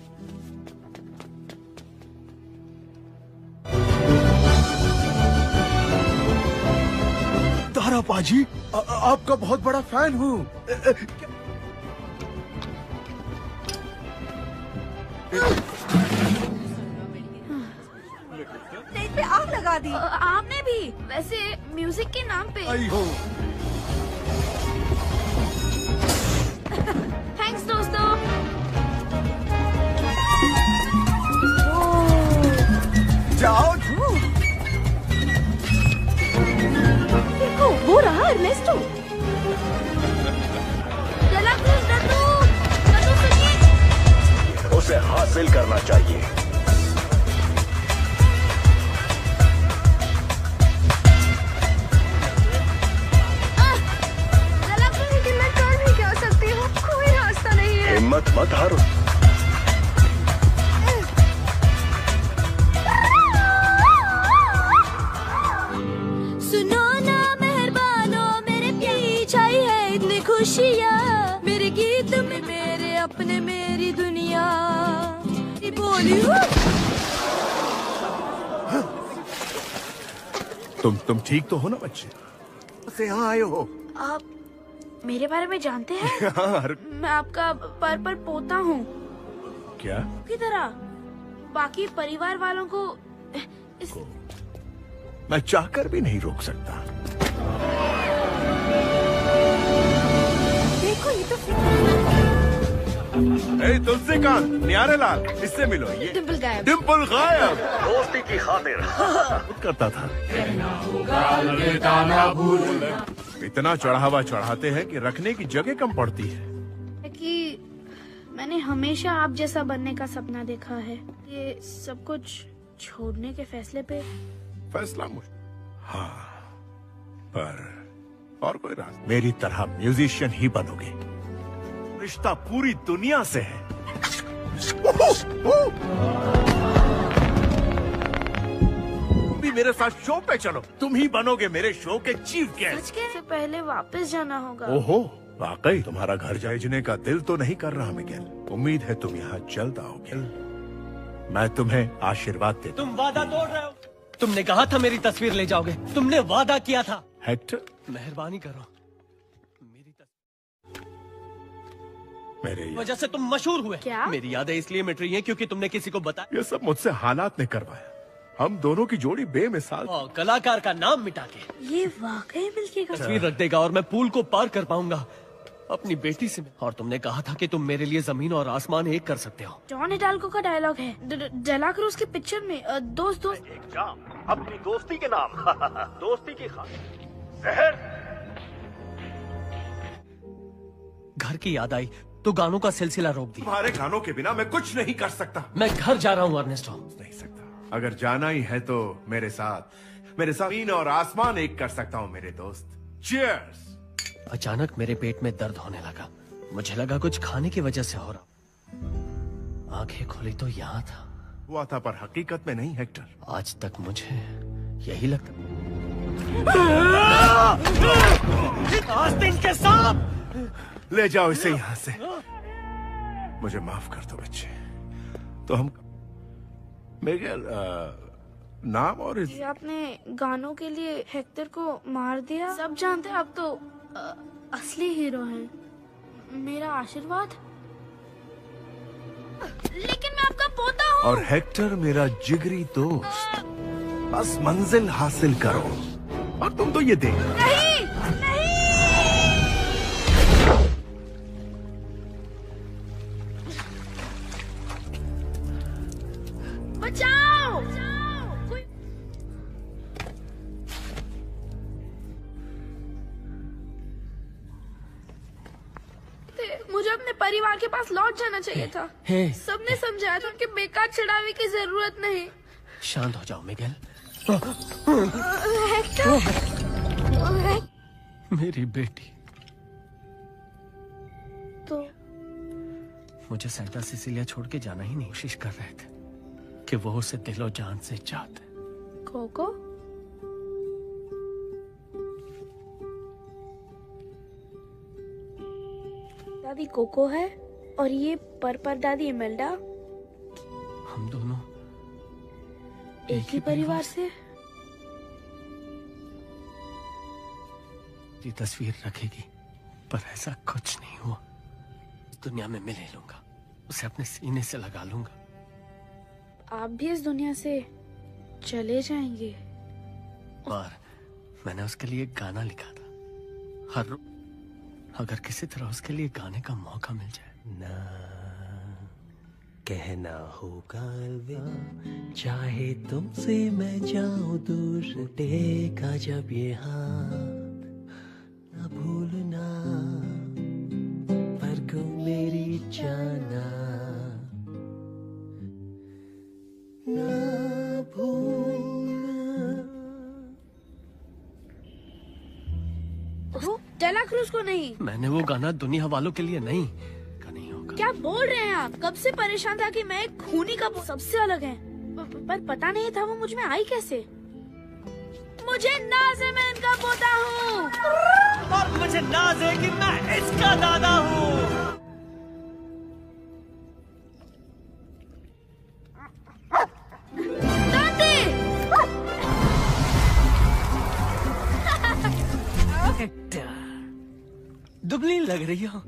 तारा पाजी, आपका बहुत बड़ा फैन हूँ। स्टेज पे आग लगा दी। आपने भी। वैसे म्यूजिक के नाम पे। आई हो। थैंक्स दोस्तों। जाओ। देखो वो रहा एर्नेस्टो। उसे हासिल करना चाहिए। मैं कर भी क्या सकती हूँ? कोई रास्ता नहीं है। हिम्मत मत हारो। सुनो ना मेहरबानो, मेरे पीछे आई है इतनी खुशियाँ। मेरे गीत में मेरे अपने मेरी दुनिया बोली। तुम ठीक तो हो ना बच्चे? से यहाँ आए हो? आप मेरे बारे में जानते हैं? यार मैं आपका पर पोता हूँ। क्या? की तरह बाकी परिवार वालों को मैं चाहकर भी नहीं रोक सकता। तुलसीकांत, न्यारेलाल, इससे मिलो। ये डिम्पल गायब। डिम्पल गायब। दोस्ती की खातिर करता था। इतना चढ़ावा चढ़ाते हैं कि रखने की जगह कम पड़ती है। कि मैंने हमेशा आप जैसा बनने का सपना देखा है। ये सब कुछ छोड़ने के फैसले पे फैसला हाँ, पर और कोई रास्ता। मेरी तरह म्यूजिशियन ही बनोगे। रिश्ता पूरी दुनिया से है। भी मेरे साथ शो पे चलो, तुम ही बनोगे मेरे शो के चीफ गेस्ट। से पहले वापस जाना होगा। ओहो, वाकई तुम्हारा घर भेजने का दिल तो नहीं कर रहा मिगेल। उम्मीद है तुम यहाँ जल्द आओगे। मैं तुम्हें आशीर्वाद देता हूँ। तुम वादा तोड़ रहे हो। तुमने कहा था मेरी तस्वीर ले जाओगे। तुमने वादा किया था। हेक्टर, मेहरबानी करो। मेरे वजह से तुम मशहूर हुए। क्या? मेरी यादें इसलिए मिट रही हैं क्योंकि तुमने किसी को बताया। ये सब मुझसे हालात ने करवाया। हम दोनों की जोड़ी बेमिसाल। कलाकार का नाम मिटा के ये वाकई मिलके तस्वीर रख देगा और मैं पुल को पार कर पाऊंगा अपनी बेटी से। और तुमने कहा था कि तुम मेरे लिए जमीन और आसमान एक कर सकते हो। जॉन हिडाल्गो का डायलॉग है डेला क्रूज की पिक्चर में। दोस्त एक जाम अपनी दोस्ती के नाम दोस्ती की खातिर जहर। घर की याद आई तो गानों का सिलसिला रोक दिया। तुम्हारे गानों के बिना मैं कुछ नहीं कर सकता। मैं घर जा रहा हूँ अर्नेस्टो। नहीं सकता। अगर जाना ही है तो मेरे साथ जमीन और आसमान एक कर सकता हूँ मेरे दोस्त। चीयर्स। अचानक मेरे पेट में दर्द होने लगा। मुझे लगा कुछ खाने की वजह से हो रहा। आंखें खोली तो यहाँ था। हुआ था पर हकीकत में नहीं हेक्टर। आज तक मुझे यही लगता। आस्तीन के सांप। ले जाओ इसे यहाँ से। मुझे माफ कर दो बच्चे। तो हम मिगेल नाम और ये आपने गानों के लिए हेक्टर को मार दिया। सब जानते हैं आप तो असली हीरो हैं। मेरा आशीर्वाद। लेकिन मैं आपका पोता हूँ। और हेक्टर मेरा जिगरी दोस्त। बस मंजिल हासिल करो और तुम तो ये देख। नहीं, नहीं। बचाओ। मुझे अपने परिवार के पास लौट जाना चाहिए था। सबने समझाया था कि बेकार चढ़ावे की जरूरत नहीं। शांत हो जाओ मिगेल। मेरी बेटी। तो मुझे सेंटा सिसिलिया छोड़ के जाना ही नहीं। कोशिश कर रहे थे कि वो उसे दिलो जान से चाहते। कोको? दादी कोको है और ये पर दादी इमेल्डा। हम दोनों एक ही परिवार से। ये तस्वीर रखेगी पर ऐसा कुछ नहीं हुआ। इस दुनिया में मिले लूंगा, उसे अपने सीने से लगा लूंगा। आप भी इस दुनिया से चले जाएंगे। और मैंने उसके लिए एक गाना लिखा था। हर अगर किसी तरह उसके लिए गाने का मौका मिल जाए। ना कहना होगा अलविदा, चाहे तुमसे मैं जाऊं दूर, टेका जब ये हाथ, ना भूलना पर को मेरी जाना, ना भूलना। डेला क्रूज को नहीं। मैंने वो गाना दुनिया वालों के लिए नहीं। क्या बोल रहे हैं आप? कब से परेशान था कि मैं एक खूनी का सबसे अलग है, पर पता नहीं था वो मुझ में आई कैसे। मुझे नाज है मैं इनका पोता हूँ और मुझे नाज है कि मैं इसका दादा हूँ। दुबली लग रही हो।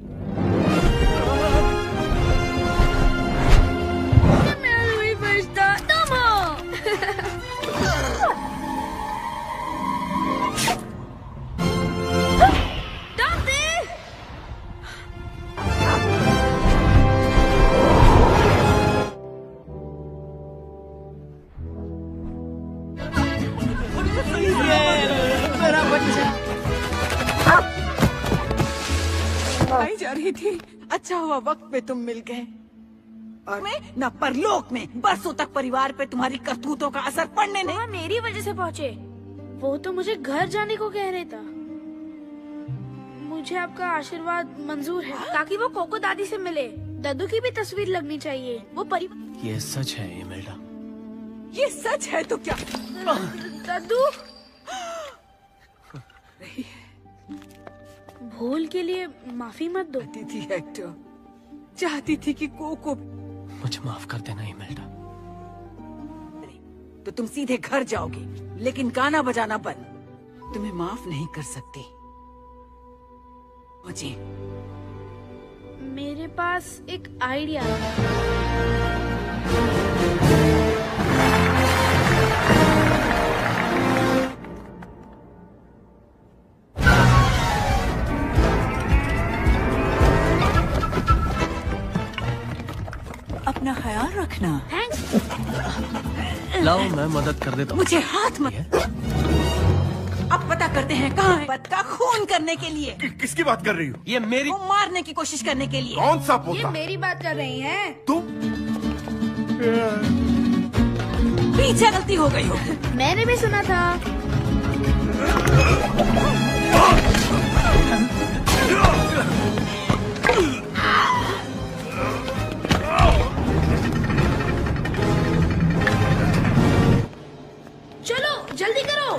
रही थी। अच्छा हुआ वक्त पे तुम मिल गए। और मैं न परलोक में बरसों तक परिवार पे तुम्हारी करतूतों का असर पड़ने नहीं। मेरी वजह से पहुँचे। वो तो मुझे घर जाने को कह रहे था। मुझे आपका आशीर्वाद मंजूर है ताकि वो कोको दादी से मिले। दादू की भी तस्वीर लगनी चाहिए। वो ये सच है इमेल्डा? ये सच है तो क्या? दादू भूल के लिए माफी मत दो। थी हेक्टर, चाहती थी कि कोको। मुझे माफ कर देना इमेल्डा। तो तुम सीधे घर जाओगे, लेकिन गाना बजाना बंद। तुम्हें माफ नहीं कर सकती। मुझे मेरे पास एक आइडिया है। अपना ख्याल रखना। लाओ मैं मदद कर देता हूँ। मुझे हाथ मत। अब पता करते हैं कहाँ है पत का खून करने के लिए। किसकी बात कर रही हो? ये मेरी। वो मारने की कोशिश करने के लिए। कौन सा पोता? ये मेरी बात कर रही हैं। तुम? पीछे गलती हो गई हो। मैंने भी सुना था। चलो जल्दी करो।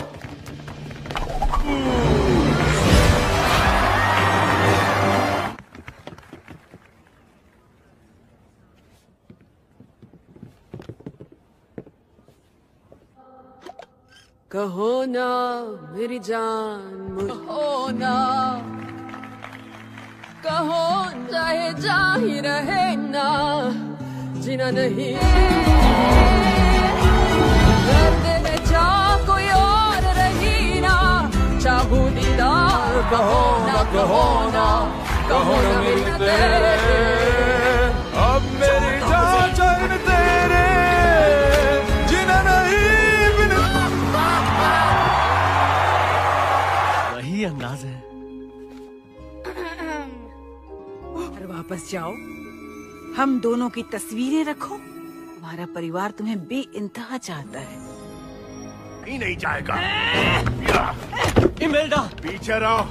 कहो ना मेरी जान मुझको ना, कहो चाहे जा ही रहे ना, जीना नहीं दर्द में जा कोई और रही ना, चाहूं दीदार कहो ना, कहो ना, कहो ना मेरी तेरे। अब मेरी जान चैन तेरे, जीना नहीं वही अंदाज है। और वापस जाओ, हम दोनों की तस्वीरें रखो। तुम्हारा परिवार तुम्हें बेइंतहा चाहता है। नहीं जाएगा। इमेल्डा पीछे रहो।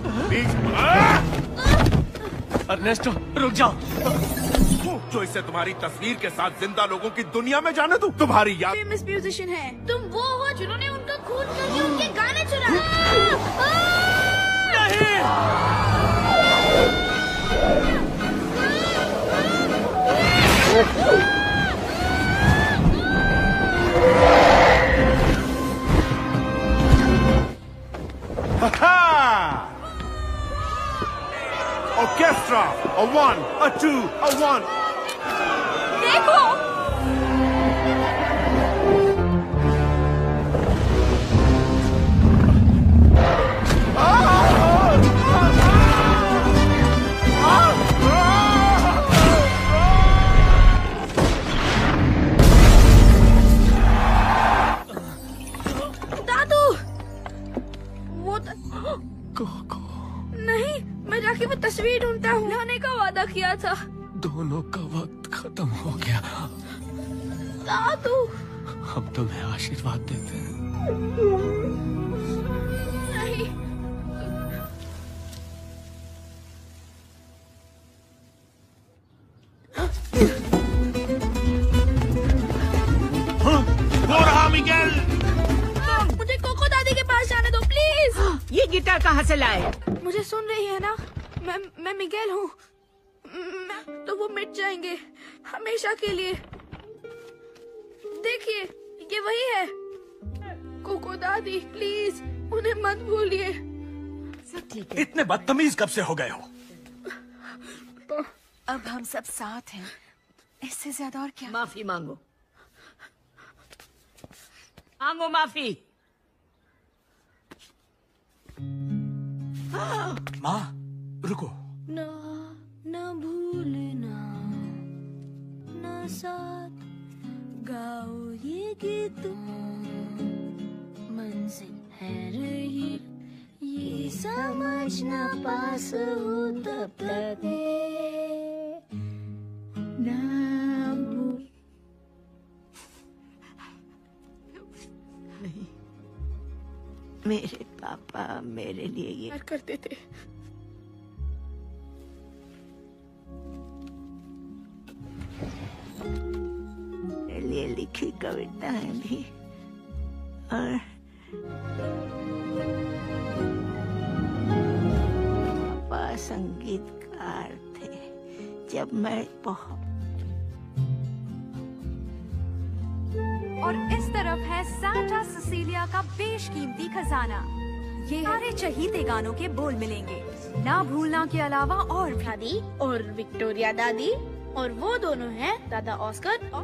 अर्नेस्टो रुक जाओ। जो इसे तुम्हारी तस्वीर के साथ जिंदा लोगों की दुनिया में जाने दो। तुम्हारी याद फेमस म्यूजिशियन है। तुम वो हो जिन्होंने उनका खून करके उनके गाने चुराए। Orchestra, a 1, a 2, a 1. देखो दादू, वो नहीं, मैं जाके वो तस्वीर ढूंढता हूँ। लाने का वादा किया था। दोनों का वक्त खत्म हो गया। दादू हम तुम्हें आशीर्वाद देते हैं। नहीं, वो रहा मिगेल। मुझे कोको दादी के पास जाने दो प्लीज। ये गिटार कहाँ से लाए? मुझे सुन रही है ना? मैं मिगेल हूँ। तो वो मिट जाएंगे हमेशा के लिए। देखिए ये वही है। कोको दादी प्लीज उन्हें मत भूलिए। सब ठीक है। इतने बदतमीज कब से हो गए हो? अब हम सब साथ हैं, इससे ज्यादा और क्या? माफी मांगो, मांगो माफी। माँ रुको। ना ना भूलना, ना साथ गाओ ये गीत, मंजिल है रही ये समझना पास हो तब तक। मेरे पापा मेरे लिए ये करते थे। मेरे लिए लिखी कविताएं भी और पापा संगीतकार थे जब मैं बहुत। और इस तरफ है सांता सिसिलिया का बेशकीमती खजाना। ये सारे चहीते गानों के बोल मिलेंगे, ना भूलना के अलावा और भी। दादी और विक्टोरिया दादी, और वो दोनों हैं दादा ऑस्कर और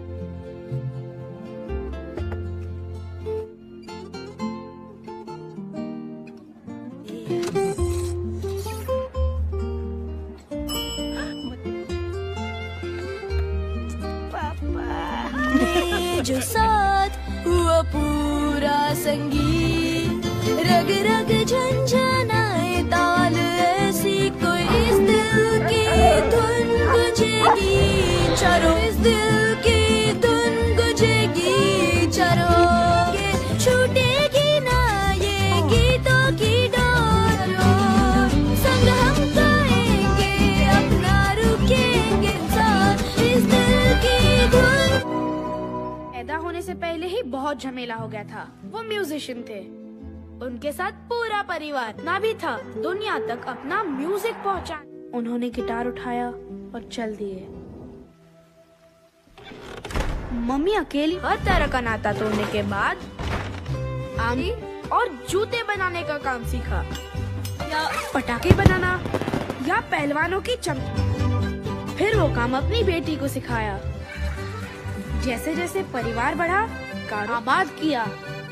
जो साथ हुआ पूरा संगीत, रग रग झंझनाए ताल ऐसी कोई इस दिल की धुन गुजेगी चारों, इस दिल की धुन गुजेगी चारों, ये छूटेगी ना ये गीतों की डोर, संग हम गाएंगे अपना रुकेंगे साथ इस दिल की धुन। पैदा होने से पहले ही बहुत झमेला हो गया था। वो म्यूजिशियन थे, उनके साथ पूरा परिवार ना भी था दुनिया तक अपना म्यूजिक पहुंचा। उन्होंने गिटार उठाया और चल दिए। मम्मी अकेली हर तरह का नाता तोड़ने के बाद आंधी और जूते बनाने का काम सीखा, या पटाखे बनाना, या पहलवानों की चमक। फिर वो काम अपनी बेटी को सिखाया। जैसे जैसे परिवार बढ़ा, कारोबार आबाद किया।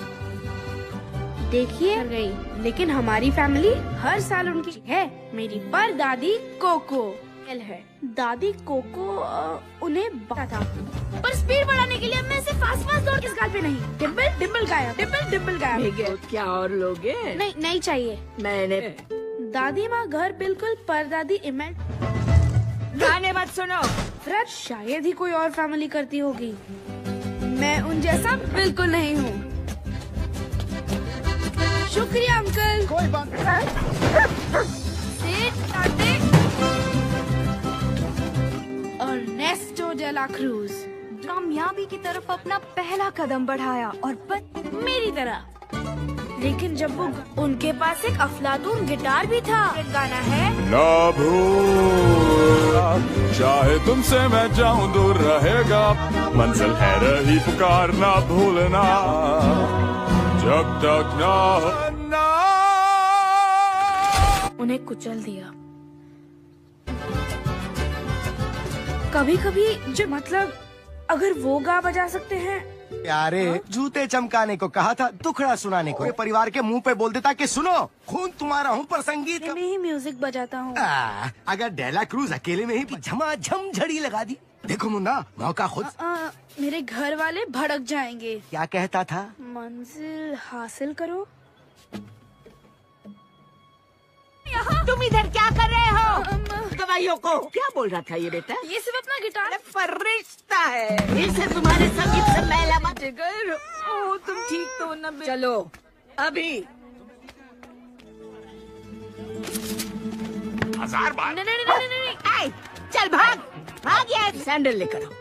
देखिए गई, लेकिन हमारी फैमिली हर साल उनकी है। मेरी परदादी कोको है। दादी कोको उन्हें बता था, पर स्पीड बढ़ाने के लिए मैं इसे फास्ट फास्ट दौड़ किस गाल पे नहीं। डिम्पल डिम्पल गायब, डिम्पल डिम्पल गायब। क्या और लोगे? नहीं नहीं चाहिए। मैंने दादी माँ घर बिल्कुल परदादी इमेज। गाने मत सुनो। फ्रेड शायद ही कोई और फैमिली करती होगी। मैं उन जैसा बिल्कुल नहीं हूँ। शुक्रिया अंकल। कोई बात नहीं। अर्नेस्टो डे ला क्रूज कामयाबी की तरफ अपना पहला कदम बढ़ाया और मेरी तरह। लेकिन जब वो उनके पास एक अफलातून गिटार भी था। गाना है ना भूलना, चाहे तुमसे मैं जाऊं दूर रहेगा, मंजिल है रही पुकार ना भूलना, जब तक ना उन्हें कुचल दिया। कभी कभी जो मतलब अगर वो गा बजा सकते हैं। यारे जूते चमकाने को कहा था, दुखड़ा सुनाने को। परिवार के मुंह पे बोल देता कि सुनो, खून तुम्हारा हूँ पर संगीत मैं ही म्यूजिक बजाता हूँ। अगर डेला क्रूज अकेले में ही झमाझम झड़ी लगा दी। देखो मुन्ना, मौका खुद। मेरे घर वाले भड़क जाएंगे। क्या कहता था? मंजिल हासिल करो। तुम इधर क्या कर रहे हो? दवाइयों को क्या बोल रहा था ये बेटा? ये सिर्फ अपना गिटार फरिश्ता है, इसे तुम्हारे संगीत से मैला मत। जिगर, ओ तुम ठीक तो न? चलो अभी 1000 बार। नहीं, चल भाग भाग यार। सैंडल लेकर आओ।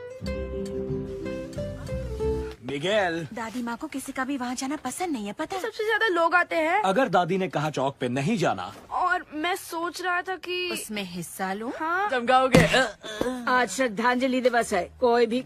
मिगेल, दादी माँ को किसी का भी वहाँ जाना पसंद नहीं है, पता है? सबसे ज्यादा लोग आते हैं। अगर दादी ने कहा चौक पे नहीं जाना, और मैं सोच रहा था कि उसमें हिस्सा लूं। हाँ। चमकाओगे। आज श्रद्धांजलि दिवस है, कोई भी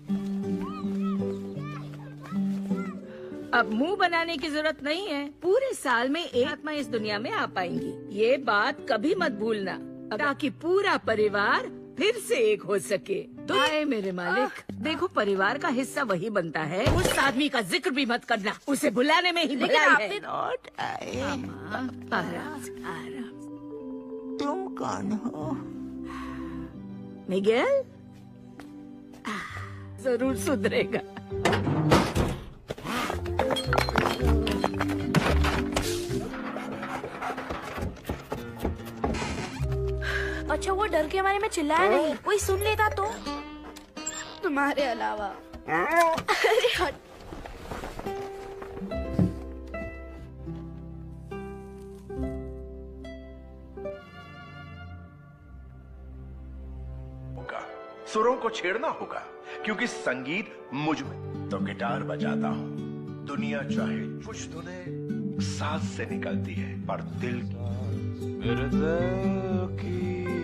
अब मुंह बनाने की जरूरत नहीं है। पूरे साल में एक आत्मा इस दुनिया में आ पाएंगी, ये बात कभी मत भूलना, ताकि पूरा परिवार फिर से एक हो सके। तो आए मेरे मालिक, देखो परिवार का हिस्सा वही बनता है। उस आदमी का जिक्र भी मत करना, उसे बुलाने में ही भलाई है। लौट आए। तुम कौन हो? मिगेल? जरूर सुधरेगा। अच्छा वो डर के मारे में चिल्लाया नहीं, कोई सुन लेता तो? तुम्हारे अलावा। अरे सुरों को छेड़ना होगा, क्योंकि संगीत मुझ में। तो गिटार बजाता हूँ, दुनिया चाहे कुछ धुनें सांस से निकलती है, पर दिल मेरे दिल की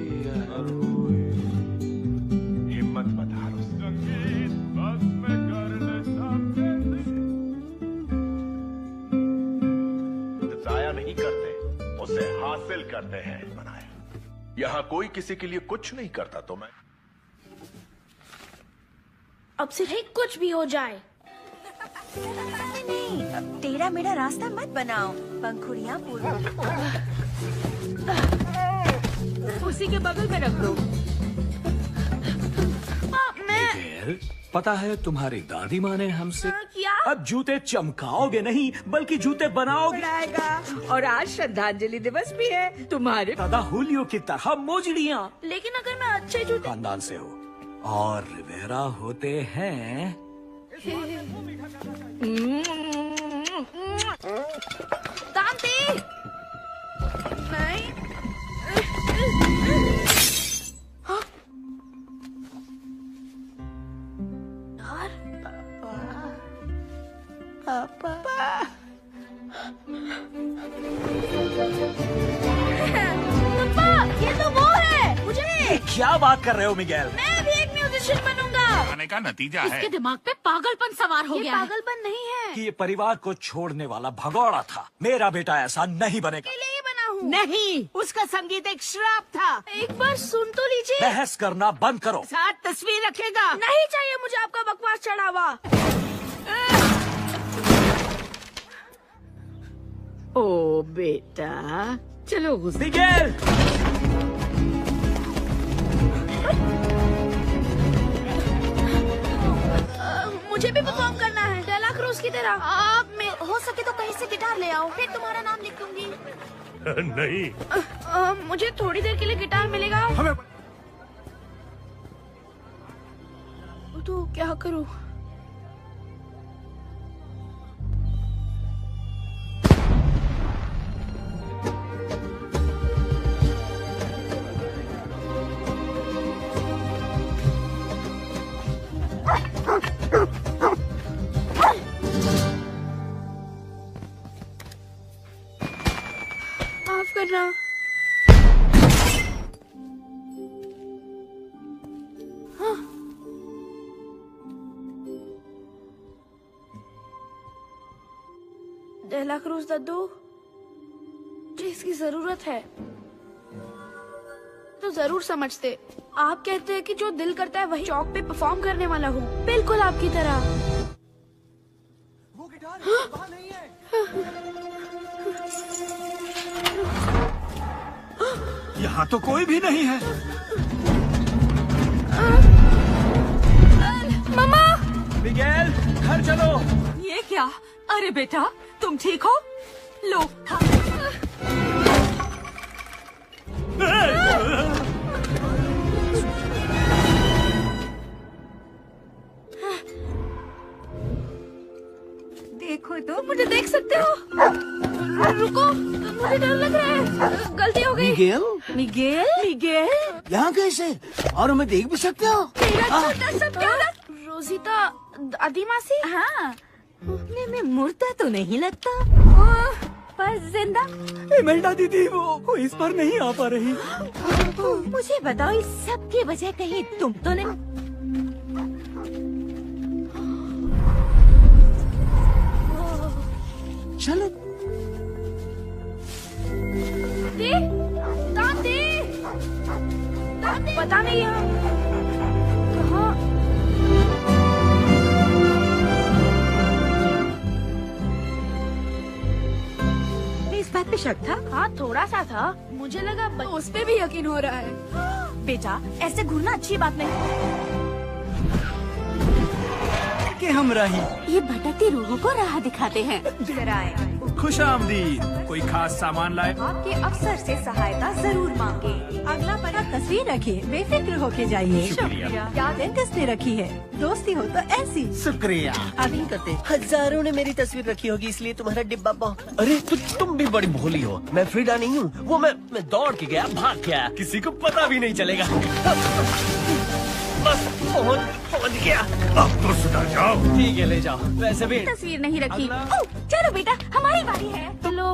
हिम्मत मत हारो। संगीत बस में कर ले जाया नहीं करते, उसे हासिल करते हैं। बनाया यहाँ कोई किसी के लिए कुछ नहीं करता, तो मैं अब से नहीं कुछ भी हो जाए। नहीं, टेढ़ा मेढ़ा रास्ता मत बनाओ। पंखुड़ियाँ पूर्व उसी के बगल में रख दो। मिगेल, पता है तुम्हारी दादी माँ ने हमसे क्या? अब जूते चमकाओगे नहीं बल्कि जूते बनाओगे। और आज श्रद्धांजलि दिवस भी है। तुम्हारे दादा हुलियो की तरह मोजड़ियाँ लेकिन अगर मैं अच्छे जूते खानदान से हो और रिवेरा होते हैं। दांती नहीं। पापा ये तो वो है। मुझे क्या बात कर रहे हो मिगेल? मैं भी एक म्यूजिशियन बनूंगा। आने का नतीजा है इसके दिमाग पे पागलपन सवार हो ये गया है। पागलपन नहीं है। कि ये परिवार को छोड़ने वाला भगौड़ा था। मेरा बेटा ऐसा नहीं बनेगा। के लिए बना हूँ। नहीं, उसका संगीत एक श्राप था। एक बार सुन तो लीजिए। बहस करना बंद करो। साथ तस्वीर रखेगा। नहीं चाहिए मुझे आपका बकवास चढ़ावा। ओ बेटा, चलो मिगेल, मुझे भी परफॉर्म करना है डेला क्रूज की तरह। आप में हो सके तो कहीं से गिटार ले आओ, फिर तुम्हारा नाम लिख दूंगी। नहीं, मुझे थोड़ी देर के लिए गिटार मिलेगा? हमें तो क्या करूं? माफ करना। हाँ। डेला क्रूज दद्दू, जिसकी जरूरत है तो जरूर समझते। आप कहते हैं कि जो दिल करता है वही चौक पे परफॉर्म करने वाला हूँ, बिल्कुल आपकी तरह। वो गिटार वहाँ नहीं है। यहाँ तो कोई भी नहीं है। मम्मा! मिगेल, घर चलो। ये क्या? अरे बेटा, तुम ठीक हो? लो। देखो तो मुझे देख सकते हो? रुको, मुझे डर लग रहा है। गलती हो गई। मिगेल, मिगेल? मिगेल? यहाँ कैसे? और हमें देख भी सकते हो? तेरा छोटा सा प्यारा रोजिता दादी मासी? हाँ, उठने में मुर्दा तो नहीं लगता, पर जिंदा। इमेल्डा दीदी वो इस पर नहीं आ पा रही। मुझे बताओ, इस सब की वजह कहीं तुम तो नहीं? चलो। दादी, पता नहीं है कहाँ। इस बात पे शक था? हाँ, थोड़ा सा था। मुझे लगा उस पे भी यकीन हो रहा है। बेटा, ऐसे घूरना अच्छी बात नहीं। कि हम रही ये भटकती रूहों को राह दिखाते हैं। जरा आए। खुशामदीद। कोई खास सामान लाए? आपके अफसर से सहायता जरूर मांगे। अगला पता तस्वीर रखिए, बेफिक्र होके जाइए। शुक्रिया। याद है किसने रखी है? दोस्ती हो तो ऐसी। शुक्रिया। नहीं करते। हजारों ने मेरी तस्वीर रखी होगी, इसलिए तुम्हारा डिब्बा बहुत। अरे तुम भी बड़ी भोली हो। मैं फ्रीडा नहीं हूँ। वो मैं दौड़ के गया, भाग के आया, किसी को पता भी नहीं चलेगा। बस पहुंच गया। अब तो सुधर जाओ। ठीक है, ले जाओ। वैसे भी तस्वीर नहीं रखी। ओह, चलो बेटा, हमारी बारी है। चलो।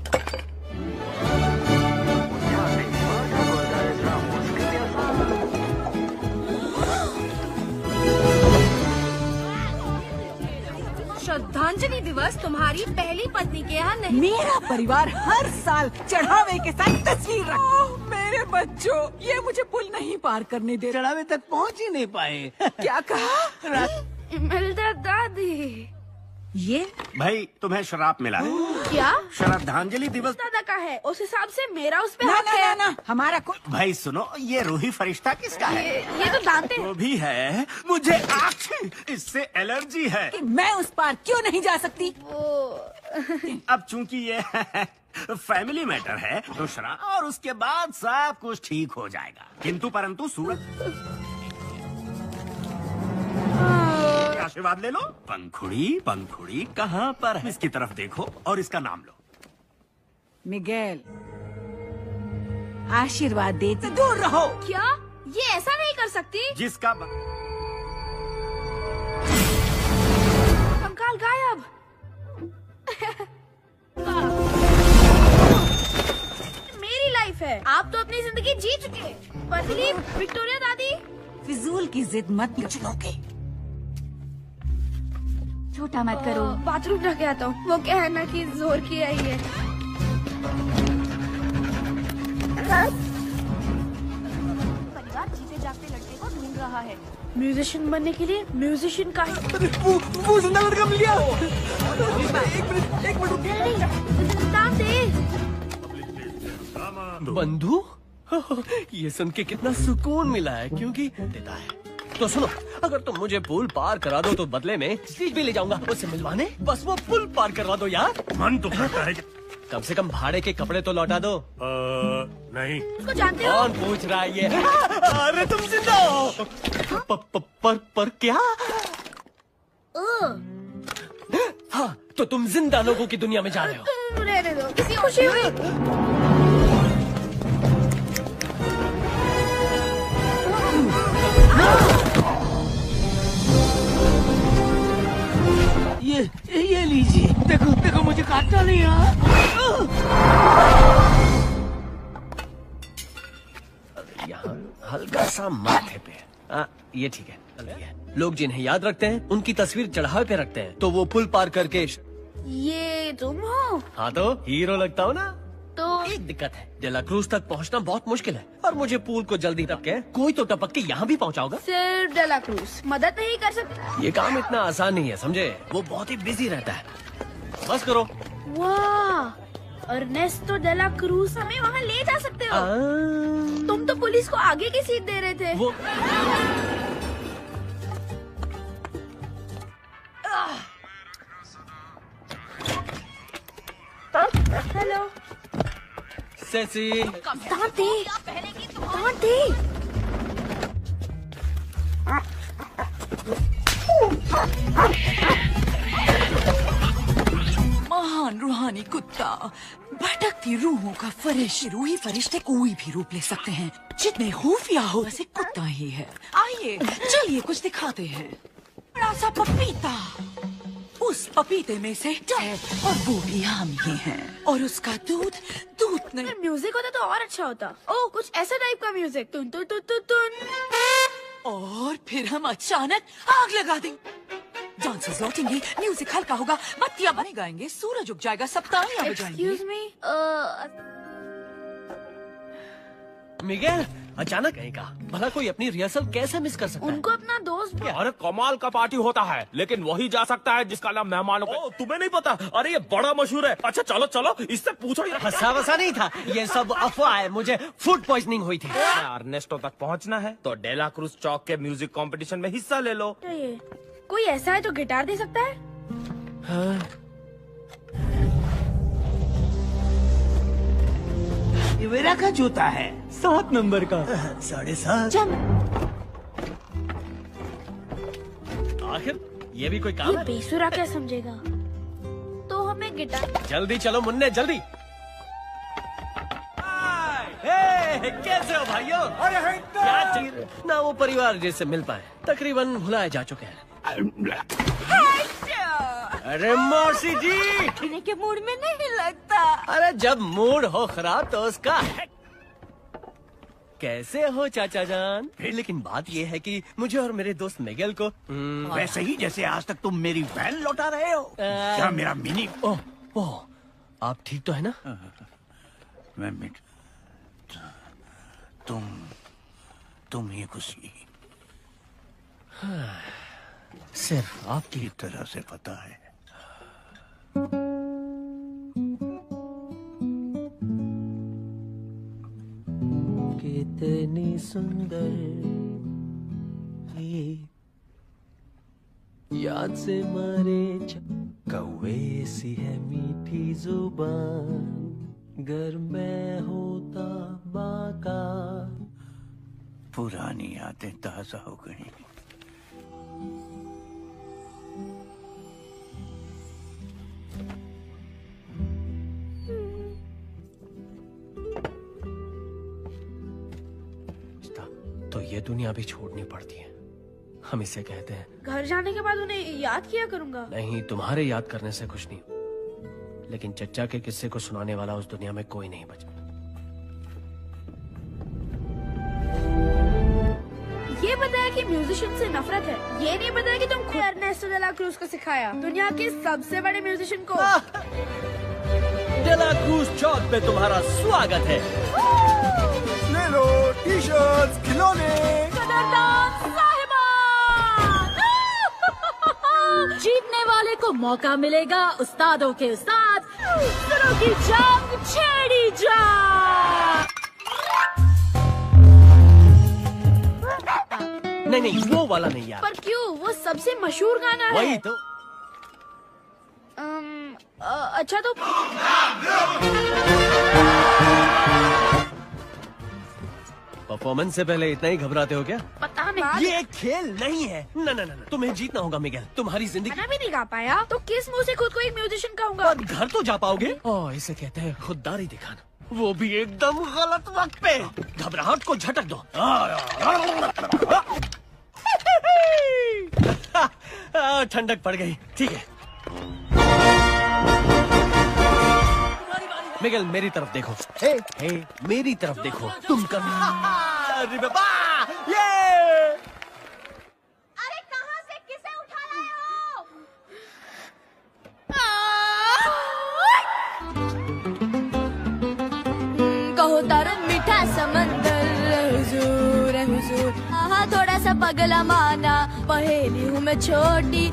श्रद्धांजलि दिवस तुम्हारी पहली पत्नी के यहाँ नहीं। मेरा परिवार हर साल चढ़ावे के साथ तस्वीर रखता। मेरे बच्चों, ये मुझे पुल नहीं पार करने दे। चढ़ावे तक पहुंच ही नहीं पाए। क्या कहा? मिलता दादी। ये भाई तुम्हें शराब मिला है। क्या? श्रद्धांजलि दिवस दादा का है, उस हिसाब से मेरा उस पे ना हक ना है। ना, हमारा भाई सुनो, ये रूही फरिश्ता किसका है? ये तो दांते जो भी है, मुझे इससे एलर्जी है। कि मैं उस पार क्यों नहीं जा सकती? अब चूंकि ये फैमिली मैटर है तो शराब और उसके बाद सब कुछ ठीक हो जाएगा। किंतु परंतु सूरज आशीर्वाद ले लो। पंखुड़ी पंखुड़ी कहाँ पर है? इसकी तरफ देखो और इसका नाम लो। मिगेल, आशीर्वाद देते दूर रहो। क्या? ये ऐसा नहीं कर सकती। जिसका कंकाल गायब। मेरी लाइफ है, आप तो अपनी जिंदगी जी चुके। पतली विक्टोरिया दादी। फिजूल की जिद मत चुनोगे। छोटा मत करो। बाथरूम रख के आता हूँ। वो क्या है ना कि जोर की आई है। परिवार जीते जागते लड़के को ढूंढ रहा है। म्यूजिशियन बनने के लिए म्यूजिशियन का वो जिंदा लड़का मिल गया। एक मिनट दाम दे। बंधु, ये सुन के कितना सुकून मिला है, क्योंकि देता है। तो सुनो, अगर तुम मुझे पुल पार करा दो तो बदले में स्टीज भी ले जाऊंगा उससे मिलवाने। बस वो पुल पार करवा दो यार। मन तो करता है। कम से कम भाड़े के कपड़े तो लौटा दो। नहीं। उसको जानते हो? कौन पूछ रहा है ये? अरे तुम जिंदा हो। पर क्या? हाँ, तो तुम जिंदा लोगों की दुनिया में जा रहे हो। रहने दो, किसी खुशी हुई। ये लीजिए। देखो देखो, मुझे काटना नहीं है। यहाँ हल्का सा माथे पे। ये ठीक है। लोग जिन्हें याद रखते हैं उनकी तस्वीर चढ़ावे पे रखते हैं, तो वो पुल पार करके। ये तुम हो? हाँ, तो हीरो लगता हो ना। तो एक दिक्कत है, डेला क्रूज तक पहुँचना बहुत मुश्किल है, और मुझे पूल को जल्दी टपके कोई तो टपक के यहाँ भी पहुँचाओगा। सिर्फ डेला क्रूज मदद नहीं कर सकती। ये काम इतना आसान नहीं है, समझे? वो बहुत ही बिजी रहता है। बस करो। वाह, अर्नेस्टो डेला क्रूज हमें वहाँ ले जा सकते हो। तुम तो पुलिस को आगे की सीट दे रहे थे। वो हेलो सेसी। दांत दे। महान रूहानी कुत्ता, भटकती रूहों का फरिश्ता। रूही फरिश्ते कोई भी रूप ले सकते हैं, जितने खुफिया हो वैसे कुत्ता ही है। आइए चलिए कुछ दिखाते हैं। बड़ा सा पपीता, उस पपीते में से और वो भी हम ही हैं, और उसका दूध नहीं। म्यूजिक होता तो और अच्छा होता। ओह, कुछ ऐसा टाइप का म्यूजिक। तुन तुन तुन तुन तुन। और फिर हम अचानक आग लगा देंगे। डांसर्स लौटेंगे, म्यूजिक हल्का होगा, बत्तियां बने गाएंगे, सूरज उग जाएगा, सब तालियां बजाएंगे। Excuse me, मिगेल, अचानक कहीं का भला कोई अपनी रिहर्सल कैसे मिस कर सकता है? उनको अपना दोस्त। अरे कमाल का पार्टी होता है, लेकिन वही जा सकता है जिसका नाम मेहमानों को। तुम्हें नहीं पता? अरे ये बड़ा मशहूर है। अच्छा चलो चलो, इससे पूछो। हंसा वसा नहीं था, ये सब अफवाह है। मुझे फूड पॉइजनिंग हुई थी। अर्नेस्टो तक पहुंचना है तो डेला क्रूज चौक के म्यूजिक कंपटीशन में हिस्सा ले लो। कोई ऐसा है जो गिटार दे सकता है? हाँ। ये मेरा का जूता है, 7 नंबर का। 7.5। आखिर ये भी कोई काम ये है? बेसुरा क्या समझेगा? तो हमें गिटार। जल्दी चलो मुन्ने, जल्दी। कैसे हो भाइयों? क्या चाहिए? ना वो परिवार जिससे मिल पाए तकरीबन भुलाए जा चुके हैं। अरे मौसी जी, पीने के मूड में नहीं लगता। अरे जब मूड हो खराब तो उसका कैसे हो चाचा जान? लेकिन बात ये है कि मुझे और मेरे दोस्त मिगेल को वैसे ही जैसे आज तक तुम मेरी वैन लौटा रहे हो क्या मेरा मिनी। ओह, आप ठीक तो है ना? मैं मिट तुम ही खुशी सिर्फ आपकी तरह से पता है। कितनी सुंदर ये याद से मारे कौवे सी है मीठी जुबान, गर मैं होता बाका। पुरानी यादें ताजा हो गई। तो ये दुनिया भी छोड़नी पड़ती है, हम इसे कहते हैं। घर जाने के बाद उन्हें याद किया करूंगा। नहीं, तुम्हारे याद करने से कुछ नहीं, लेकिन चच्चा के किस्से को सुनाने वाला उस दुनिया में कोई नहीं बचा। ये बताया कि म्यूजिशियन से नफरत है, ये नहीं बताया कि तुम खुद अर्नेस्टो डे ला क्रूज को सिखाया, दुनिया के सबसे बड़े म्यूजिशियन को। डे ला क्रूज चौक पे तुम्हारा स्वागत है। ले लो टी-शर्ट्स, खिलौने। जीतने वाले को मौका मिलेगा उस्तादों के उस्ताद सुरों की जंग छेड़ी जा। नहीं, वो वाला नहीं यार। पर क्यों? वो सबसे मशहूर गाना है। वही तो। अच्छा तो परफॉर्मेंस से पहले इतना ही घबराते हो क्या? पता नहीं। ये खेल नहीं है। ना, तुम्हें जीतना होगा मिगेल। तुम्हारी जिंदगी खाना भी नहीं गा पाया तो किस मुंह से खुद को एक म्यूजिशियन कहूंगा? घर तो जा पाओगे? ओह, इसे कहते हैं खुददारी दिखाना, वो भी एकदम गलत वक्त पे। घबराहट को झटक दो। ठंडक पड़ गई। ठीक है मिगेल, मेरी तरफ देखो। हे, मेरी तरफ देखो। तुम कभी अरे बाबा, ये अरे कहां से किसे उठा लाए हो? कहो तारो मीठा समंदर हुजूर है हुजूर। हाँ, थोड़ा सा पगला माना, पहेली हूँ मैं छोटी।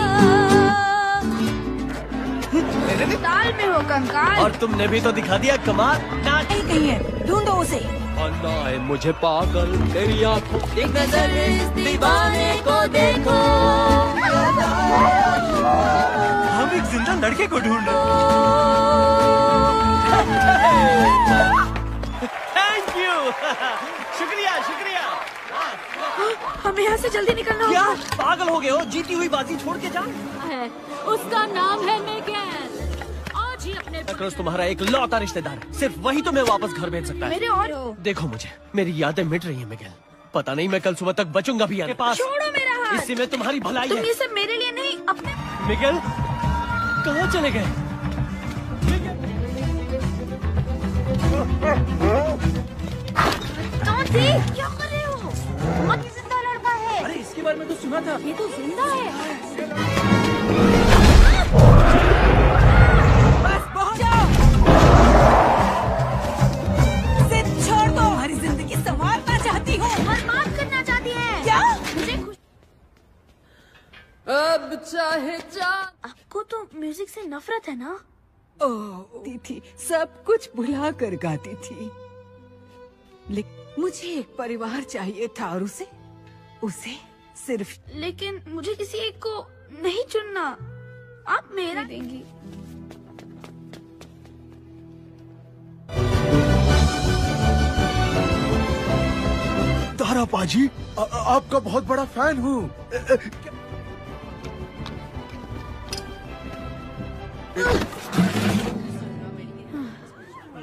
ताल में हो कंकाल। और तुमने भी तो दिखा दिया कमाल। कहीं है, ढूंढो उसे। अन्ना है मुझे पागल तेरी आंखों। एक नजर इस दीवाने को देखो। हम एक जिंदा लड़के को ढूंढ रहे। Thank you. शुक्रिया। हमें यहाँ से जल्दी निकलना होगा। क्या पागल हो गए हो? जीती हुई बाजी छोड़ के जाओ। उसका नाम है मिगेल। आज ही अपने क्रॉस तुम्हारा एक लौता रिश्तेदार है, सिर्फ वही तुम्हें वापस घर भेज सकता है। मेरे और देखो मुझे, मेरी यादें मिट रही हैं मिगेल। पता नहीं मैं कल सुबह तक बचूंगा भी आपके पास। छोड़ो मेरा हाथ। इसी में तुम्हारी भलाई तुम है। ये सब मेरे लिए नहीं, अपने। मिगेल कहाँ चले गए? कौन थी? क्या कर रहे हो? बहुत जिंदा लड़का है। अरे इसके बारे में तो सुना था। ये तो जिंदा है। बस पहुंच जाओ। जिद छोड़ दो। हमारी जिंदगी संवारना चाहती हो, बर्बाद करना चाहती है। क्या? मुझे खुश। अब चाहे आपको तो म्यूजिक से नफरत है ना? थी सब कुछ भुला कर गाती थी, लेकिन मुझे एक परिवार चाहिए था और उसे सिर्फ। लेकिन मुझे किसी एक को नहीं चुनना। आप मेरा देंगी। तारा पाजी, आपका बहुत बड़ा फैन हूँ।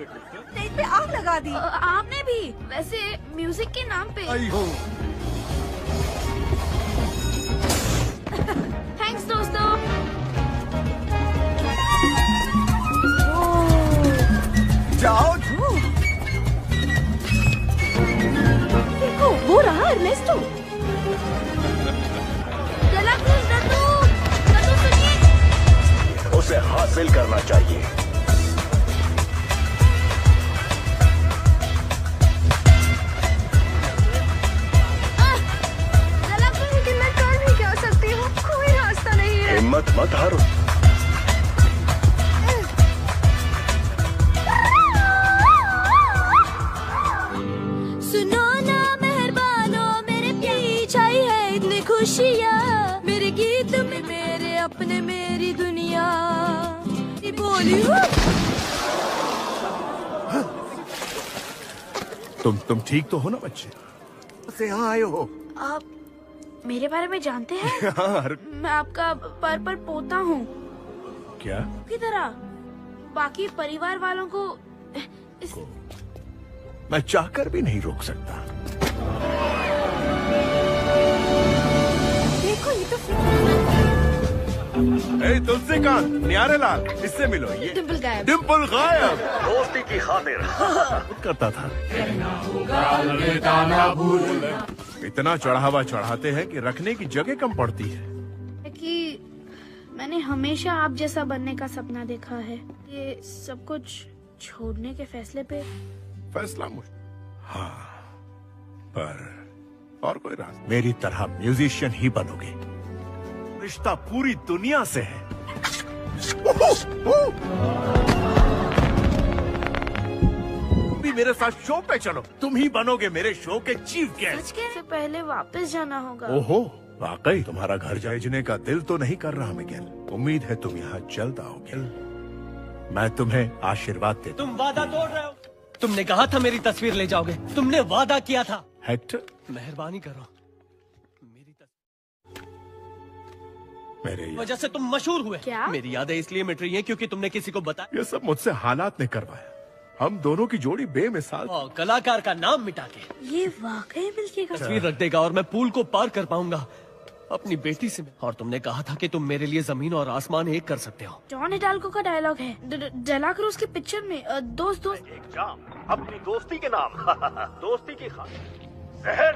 स्टेज पे आग लगा दी। आपने भी। वैसे म्यूजिक के नाम पे। थैंक्स दोस्तों। जाओ। देखो वो रहा अर्नेस्टो। उसे हासिल करना चाहिए। मैं कर भी क्या सकती हूँ, कोई रास्ता नहीं है। हिम्मत मत हारो। सुनो ना मेहरबानो, मेरे पीछे है इतनी खुशियाँ, मेरे गीत में मेरे अपने मेरी दुनिया बोली हूँ। तुम ठीक तो हो ना बच्चे? से यहाँ आए हो? आप मेरे बारे में जानते हैं? मैं आपका पर पोता हूँ। क्या? की तरह बाकी परिवार वालों को मैं चाहकर भी नहीं रोक सकता। देखो ये तो तुलसीकांत, न्यारेलाल, इससे मिलो। ये डिम्पल गायब। डिम्पल गायब। दोस्ती की खातिर करता था। इतना चढ़ावा चढ़ाते हैं कि रखने की जगह कम पड़ती है। कि मैंने हमेशा आप जैसा बनने का सपना देखा है। ये सब कुछ छोड़ने के फैसले पे फैसला हाँ, पर और कोई रास्ता? मेरी तरह म्यूजिशियन ही बनोगे। रिश्ता पूरी दुनिया से है। भी मेरे साथ शो पे चलो, तुम ही बनोगे मेरे शो के चीफ गेस्ट। सच के से पहले वापस जाना होगा। ओहो, वाकई तुम्हारा घर भेजने का दिल तो नहीं कर रहा मिगेल। उम्मीद है तुम यहाँ जल्द आओगे। मैं तुम्हें आशीर्वाद देता। तुम वादा तोड़ रहे हो। तुमने कहा था मेरी तस्वीर ले जाओगे, तुमने वादा किया था। हेक्टर, मेहरबानी करो, मेरे वजह से तुम मशहूर हुए। क्या? मेरी यादें इसलिए मिट रही हैं क्योंकि तुमने किसी को बताया। ये सब मुझसे हालात ने करवाया। हम दोनों की जोड़ी बेमिसाल। कलाकार का नाम मिटा के ये वाकई मिलके का तस्वीर रख देगा और मैं पुल को पार कर पाऊंगा अपनी बेटी से। और तुमने कहा था कि तुम मेरे लिए जमीन और आसमान एक कर सकते हो। जॉन हिडाल्गो का डायलॉग है डेला क्रूज की पिक्चर में। दोस्त अपनी दोस्ती के नाम दोस्ती की खातिर जहर।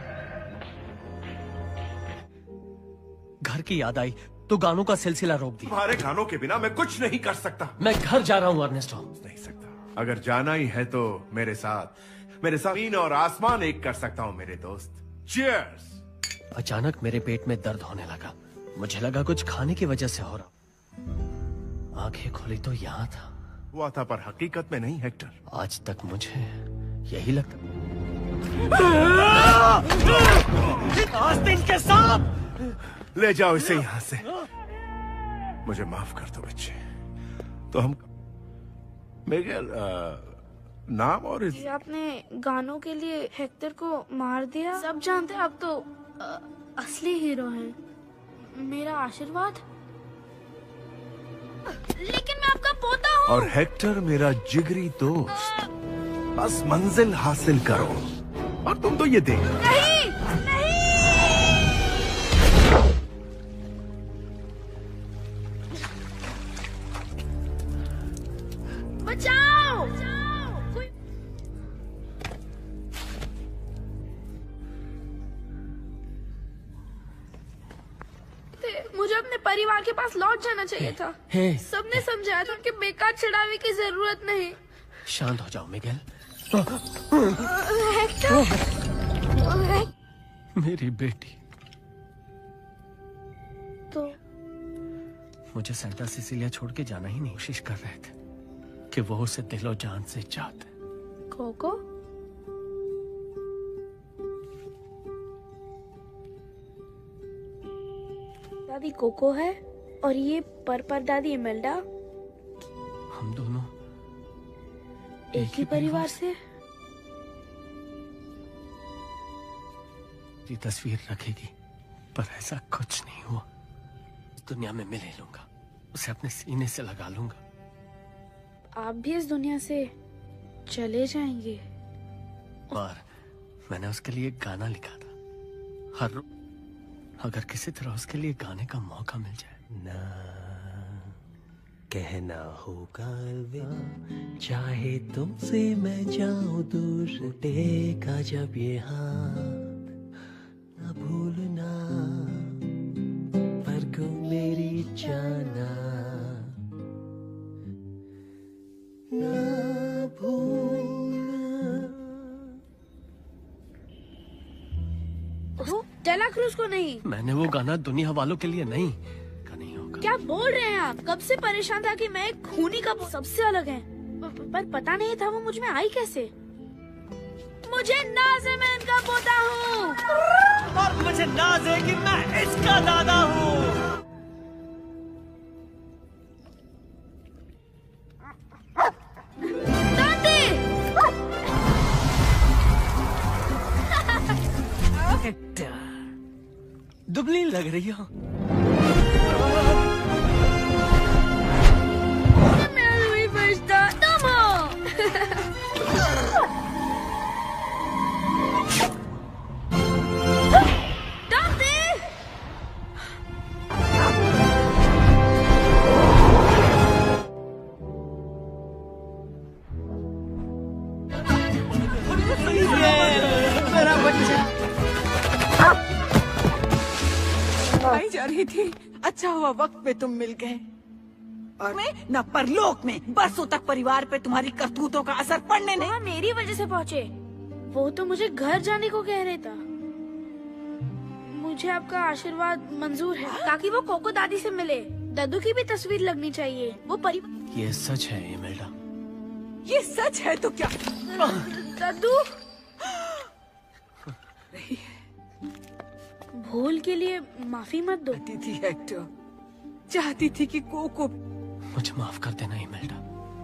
घर की याद आई तो गानों का सिलसिला रोक दिया। तुम्हारे गानों के बिना मैं कुछ नहीं कर सकता। मैं घर जा रहा हूँ अर्नेस्टो। नहीं सकता। अगर जाना ही है तो मेरे साथ जमीन और आसमान एक कर सकता हूँ मेरे दोस्त। चीयर्स। अचानक मेरे पेट में दर्द होने लगा। मुझे लगा कुछ खाने की वजह से हो रहा। आंखें खोली तो यहाँ था। हुआ था पर हकीकत में नहीं हेक्टर। आज तक मुझे यही लगता। आस्तीन के सांप! ले जाओ इसे यहाँ से। मुझे माफ कर दो बच्चे। तो हम मिगेल नाम और ये आपने गानों के लिए हेक्टर को मार दिया। सब जानते हैं आप तो असली हीरो हैं। मेरा आशीर्वाद। लेकिन मैं आपका पोता हूँ। और हेक्टर मेरा जिगरी दोस्त। बस मंजिल हासिल करो और तुम तो ये देख। नहीं, नहीं। बचाओ! मुझे अपने परिवार के पास लौट जाना चाहिए था। सबने समझाया था कि बेकार चढ़ावे की जरूरत नहीं। शांत हो जाओ मिगेल। मेरी बेटी तो मुझे सेंटा सिसिलिया छोड़ के जाना ही नहीं। कोशिश कर रहे थे कि वो उसे दिलो जान से चाहते। कोको दादी कोको है और ये पर दादी इमेल्डा। हम दोनों एक ही परिवार से। ये तस्वीर रखेगी पर ऐसा कुछ नहीं हुआ। इस दुनिया में मिले लूंगा, उसे अपने सीने से लगा लूंगा। आप भी इस दुनिया से चले जाएंगे। और मैंने उसके लिए एक गाना लिखा था। हर अगर किसी तरह उसके लिए गाने का मौका मिल जाए। ना कहना होगा अलविदा, चाहे तुमसे मैं जाऊं दूर, टूटेगा जब ये हाथ, न भूलना पर को मेरी जाना, न भूलना। डेला क्रूज को नहीं। मैंने वो गाना दुनिया वालों के लिए नहीं। क्या बोल रहे हैं आप? कब से परेशान था कि मैं एक खूनी का सबसे अलग है, पर पता नहीं था वो मुझ में आई कैसे। मुझे नाज है, मैं इनका पोता हूँ। और मुझे नाज है कि मैं इसका दादा हूँ। दुबली लग रही हो। मेरा बच्चा आई जा रही थी। अच्छा हुआ वक्त पे तुम मिल गए। और मैं न परलोक में बरसों तक परिवार पे तुम्हारी करतूतों का असर पड़ने नहीं। मेरी वजह से पहुँचे। वो तो मुझे घर जाने को कह रहे था। मुझे आपका आशीर्वाद मंजूर है ताकि वो कोको दादी से मिले। दादू की भी तस्वीर लगनी चाहिए। वो परिवार। ये सच है इमेल्डा। ये सच है तो क्या? दादू भूल के लिए माफी मत दो। थी हेक्टर, चाहती थी कि कोको। मुझे माफ कर देना इमेल्डा।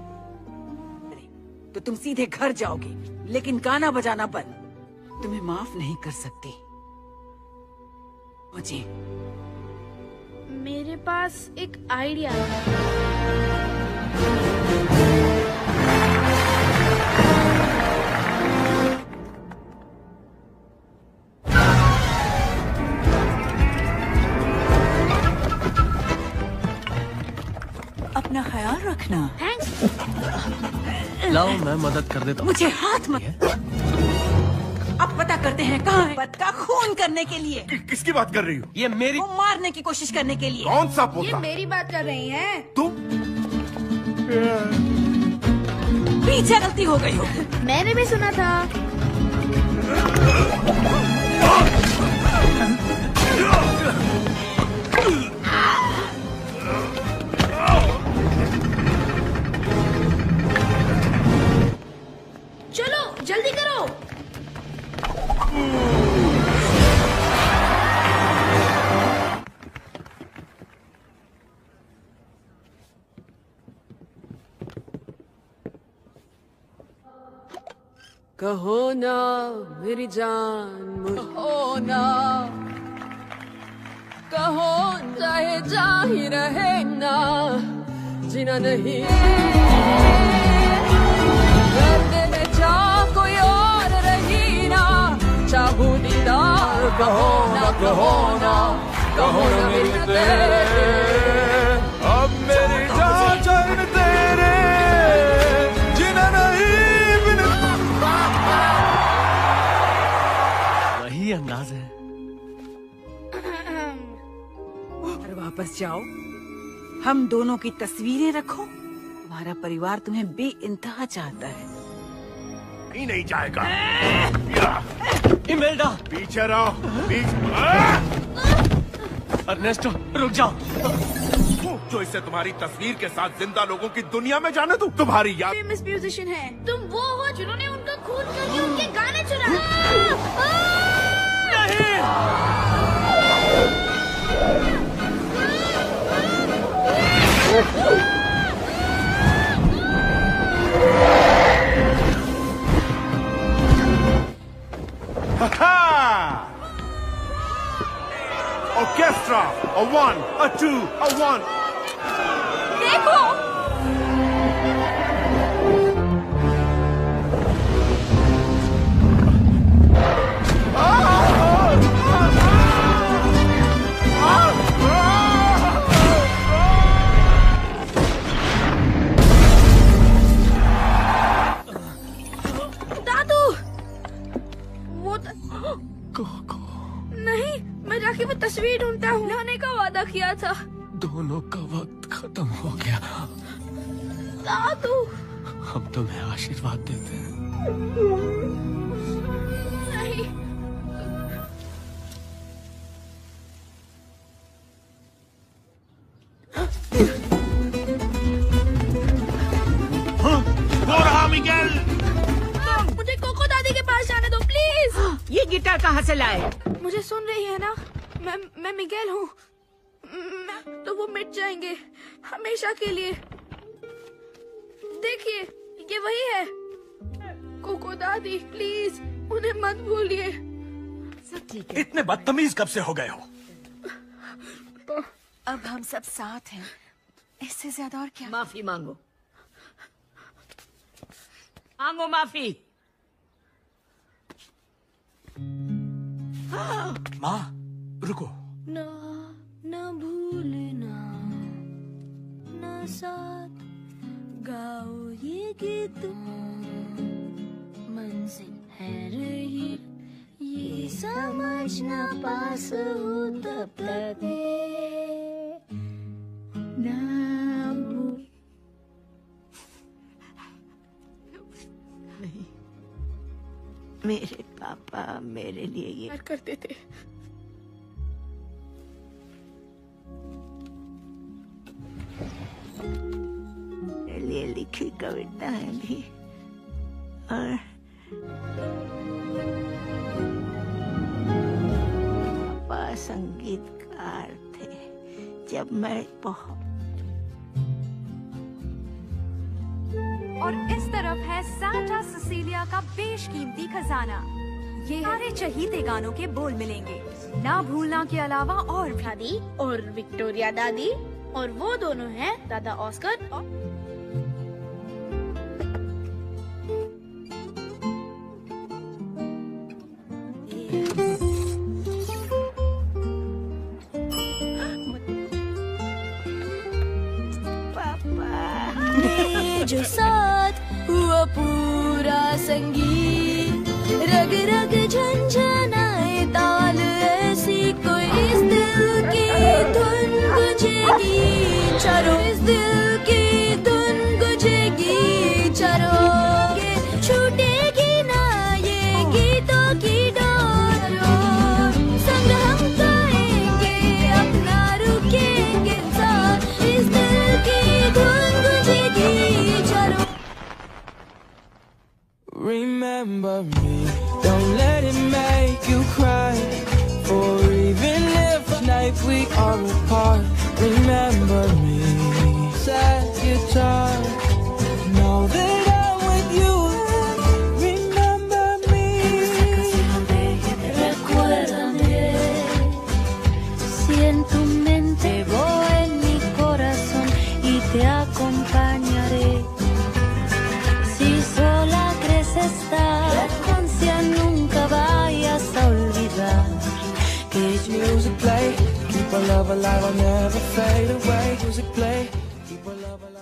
तो तुम सीधे घर जाओगी, लेकिन गाना बजाना बंद। तुम्हें माफ नहीं कर सकती मुझे। मेरे पास एक आइडिया है। अपना ख्याल रखना। लाओ मैं मदद कर देता हूँ। मुझे हाथ मत। अब पता करते हैं कहाँ है पोता का खून करने के लिए। किसकी बात कर रही हो? ये मेरी। वो मारने की कोशिश करने के लिए। कौन सा पोता? ये मेरी बात कर रही हैं। तुम पीछे गलती हो गई हो। मैंने भी सुना था। चलो जल्दी करो। कहो ना मेरी जान, कहो ना, कहो चाहे जा ही रहे ना, जीना नहीं। करने में जा कोई और रही ना, चाहूं दीदार कहो ना, कहो ना, कहो ना मेरी तेरे। अब मेरी जान चरण तेरे, जीना नहीं बिन। वही अंदाज है। और वापस जाओ, हम दोनों की तस्वीरें रखो। तुम्हारा परिवार तुम्हें बेइंतहा चाहता है। नहीं जाएगा। इमेल्डा पीछे रहो। अर्नेस्टो रुक जाओ। जो इसे तुम्हारी तस्वीर के साथ जिंदा लोगों की दुनिया में जाने दूं? तुम्हारी याद। फेमस म्यूजिशियन है। तुम वो हो जिन्होंने उनका खून करके उनके गाने चुराए। Orchestra, a 1, a 2, a 1. देखो भी ढूंढता हूँ। लाने का वादा किया था। दोनों का वक्त खत्म हो गया। दादू, हम तुम्हें आशीर्वाद देते हैं। नहीं। वो रहा मिगेल। मुझे कोको दादी के पास जाने दो प्लीज। ये गिटार कहाँ से लाए? मुझे सुन रही है ना? मैं मिगेल हूँ। तो वो मिट जाएंगे हमेशा के लिए। देखिए, ये वही है। कोको दादी, प्लीज उन्हें मत भूलिए। सब ठीक है। इतने बदतमीज कब से हो गए हो? अब हम सब साथ हैं, इससे ज्यादा और क्या? माफी मांगो, मांगो माफी। माँ, रुको। ना भूलना, ना साथ गाओ ये गीत, मंजिल है रही ये समझना, पास हो तब तक ना भूल। नहीं, मेरे पापा मेरे लिए ये करते थे। मेरे लिए लिखी कविता है भी। और पापा संगीतकार थे जब मैं बहुत। और इस तरफ है सांता सिसिलिया का बेशकीमती खजाना। ये सारे चहीते गानों के बोल मिलेंगे, ना भूलना के अलावा और भी। दादी और विक्टोरिया दादी, और वो दोनों हैं दादा ऑस्कर और जो साथ हुआ पूरा संगीत, रग रग झंझनाए ताल, ऐसी कोई इस दिल की धुन गुंजेगी चारों, इस दिल की धुन गुंजेगी चारों, ये छूटेगी ना ये गीतों की डोर, संग हम गाएंगे अपना रुकेंगे साथ, इस दिल की धुन गुंजेगी चारों। Remember me, don't let it make you cry, or even if tonight we are apart. Remember me, sad guitar, know that I'm with you. Remember me, recuérdame, si en tu mente voy en mi corazón y te acompañaré. Si sola crees estar, ansia nunca vayas a olvidar que music play, keep our love alive, I'll never fade away. Music play, keep our love alive.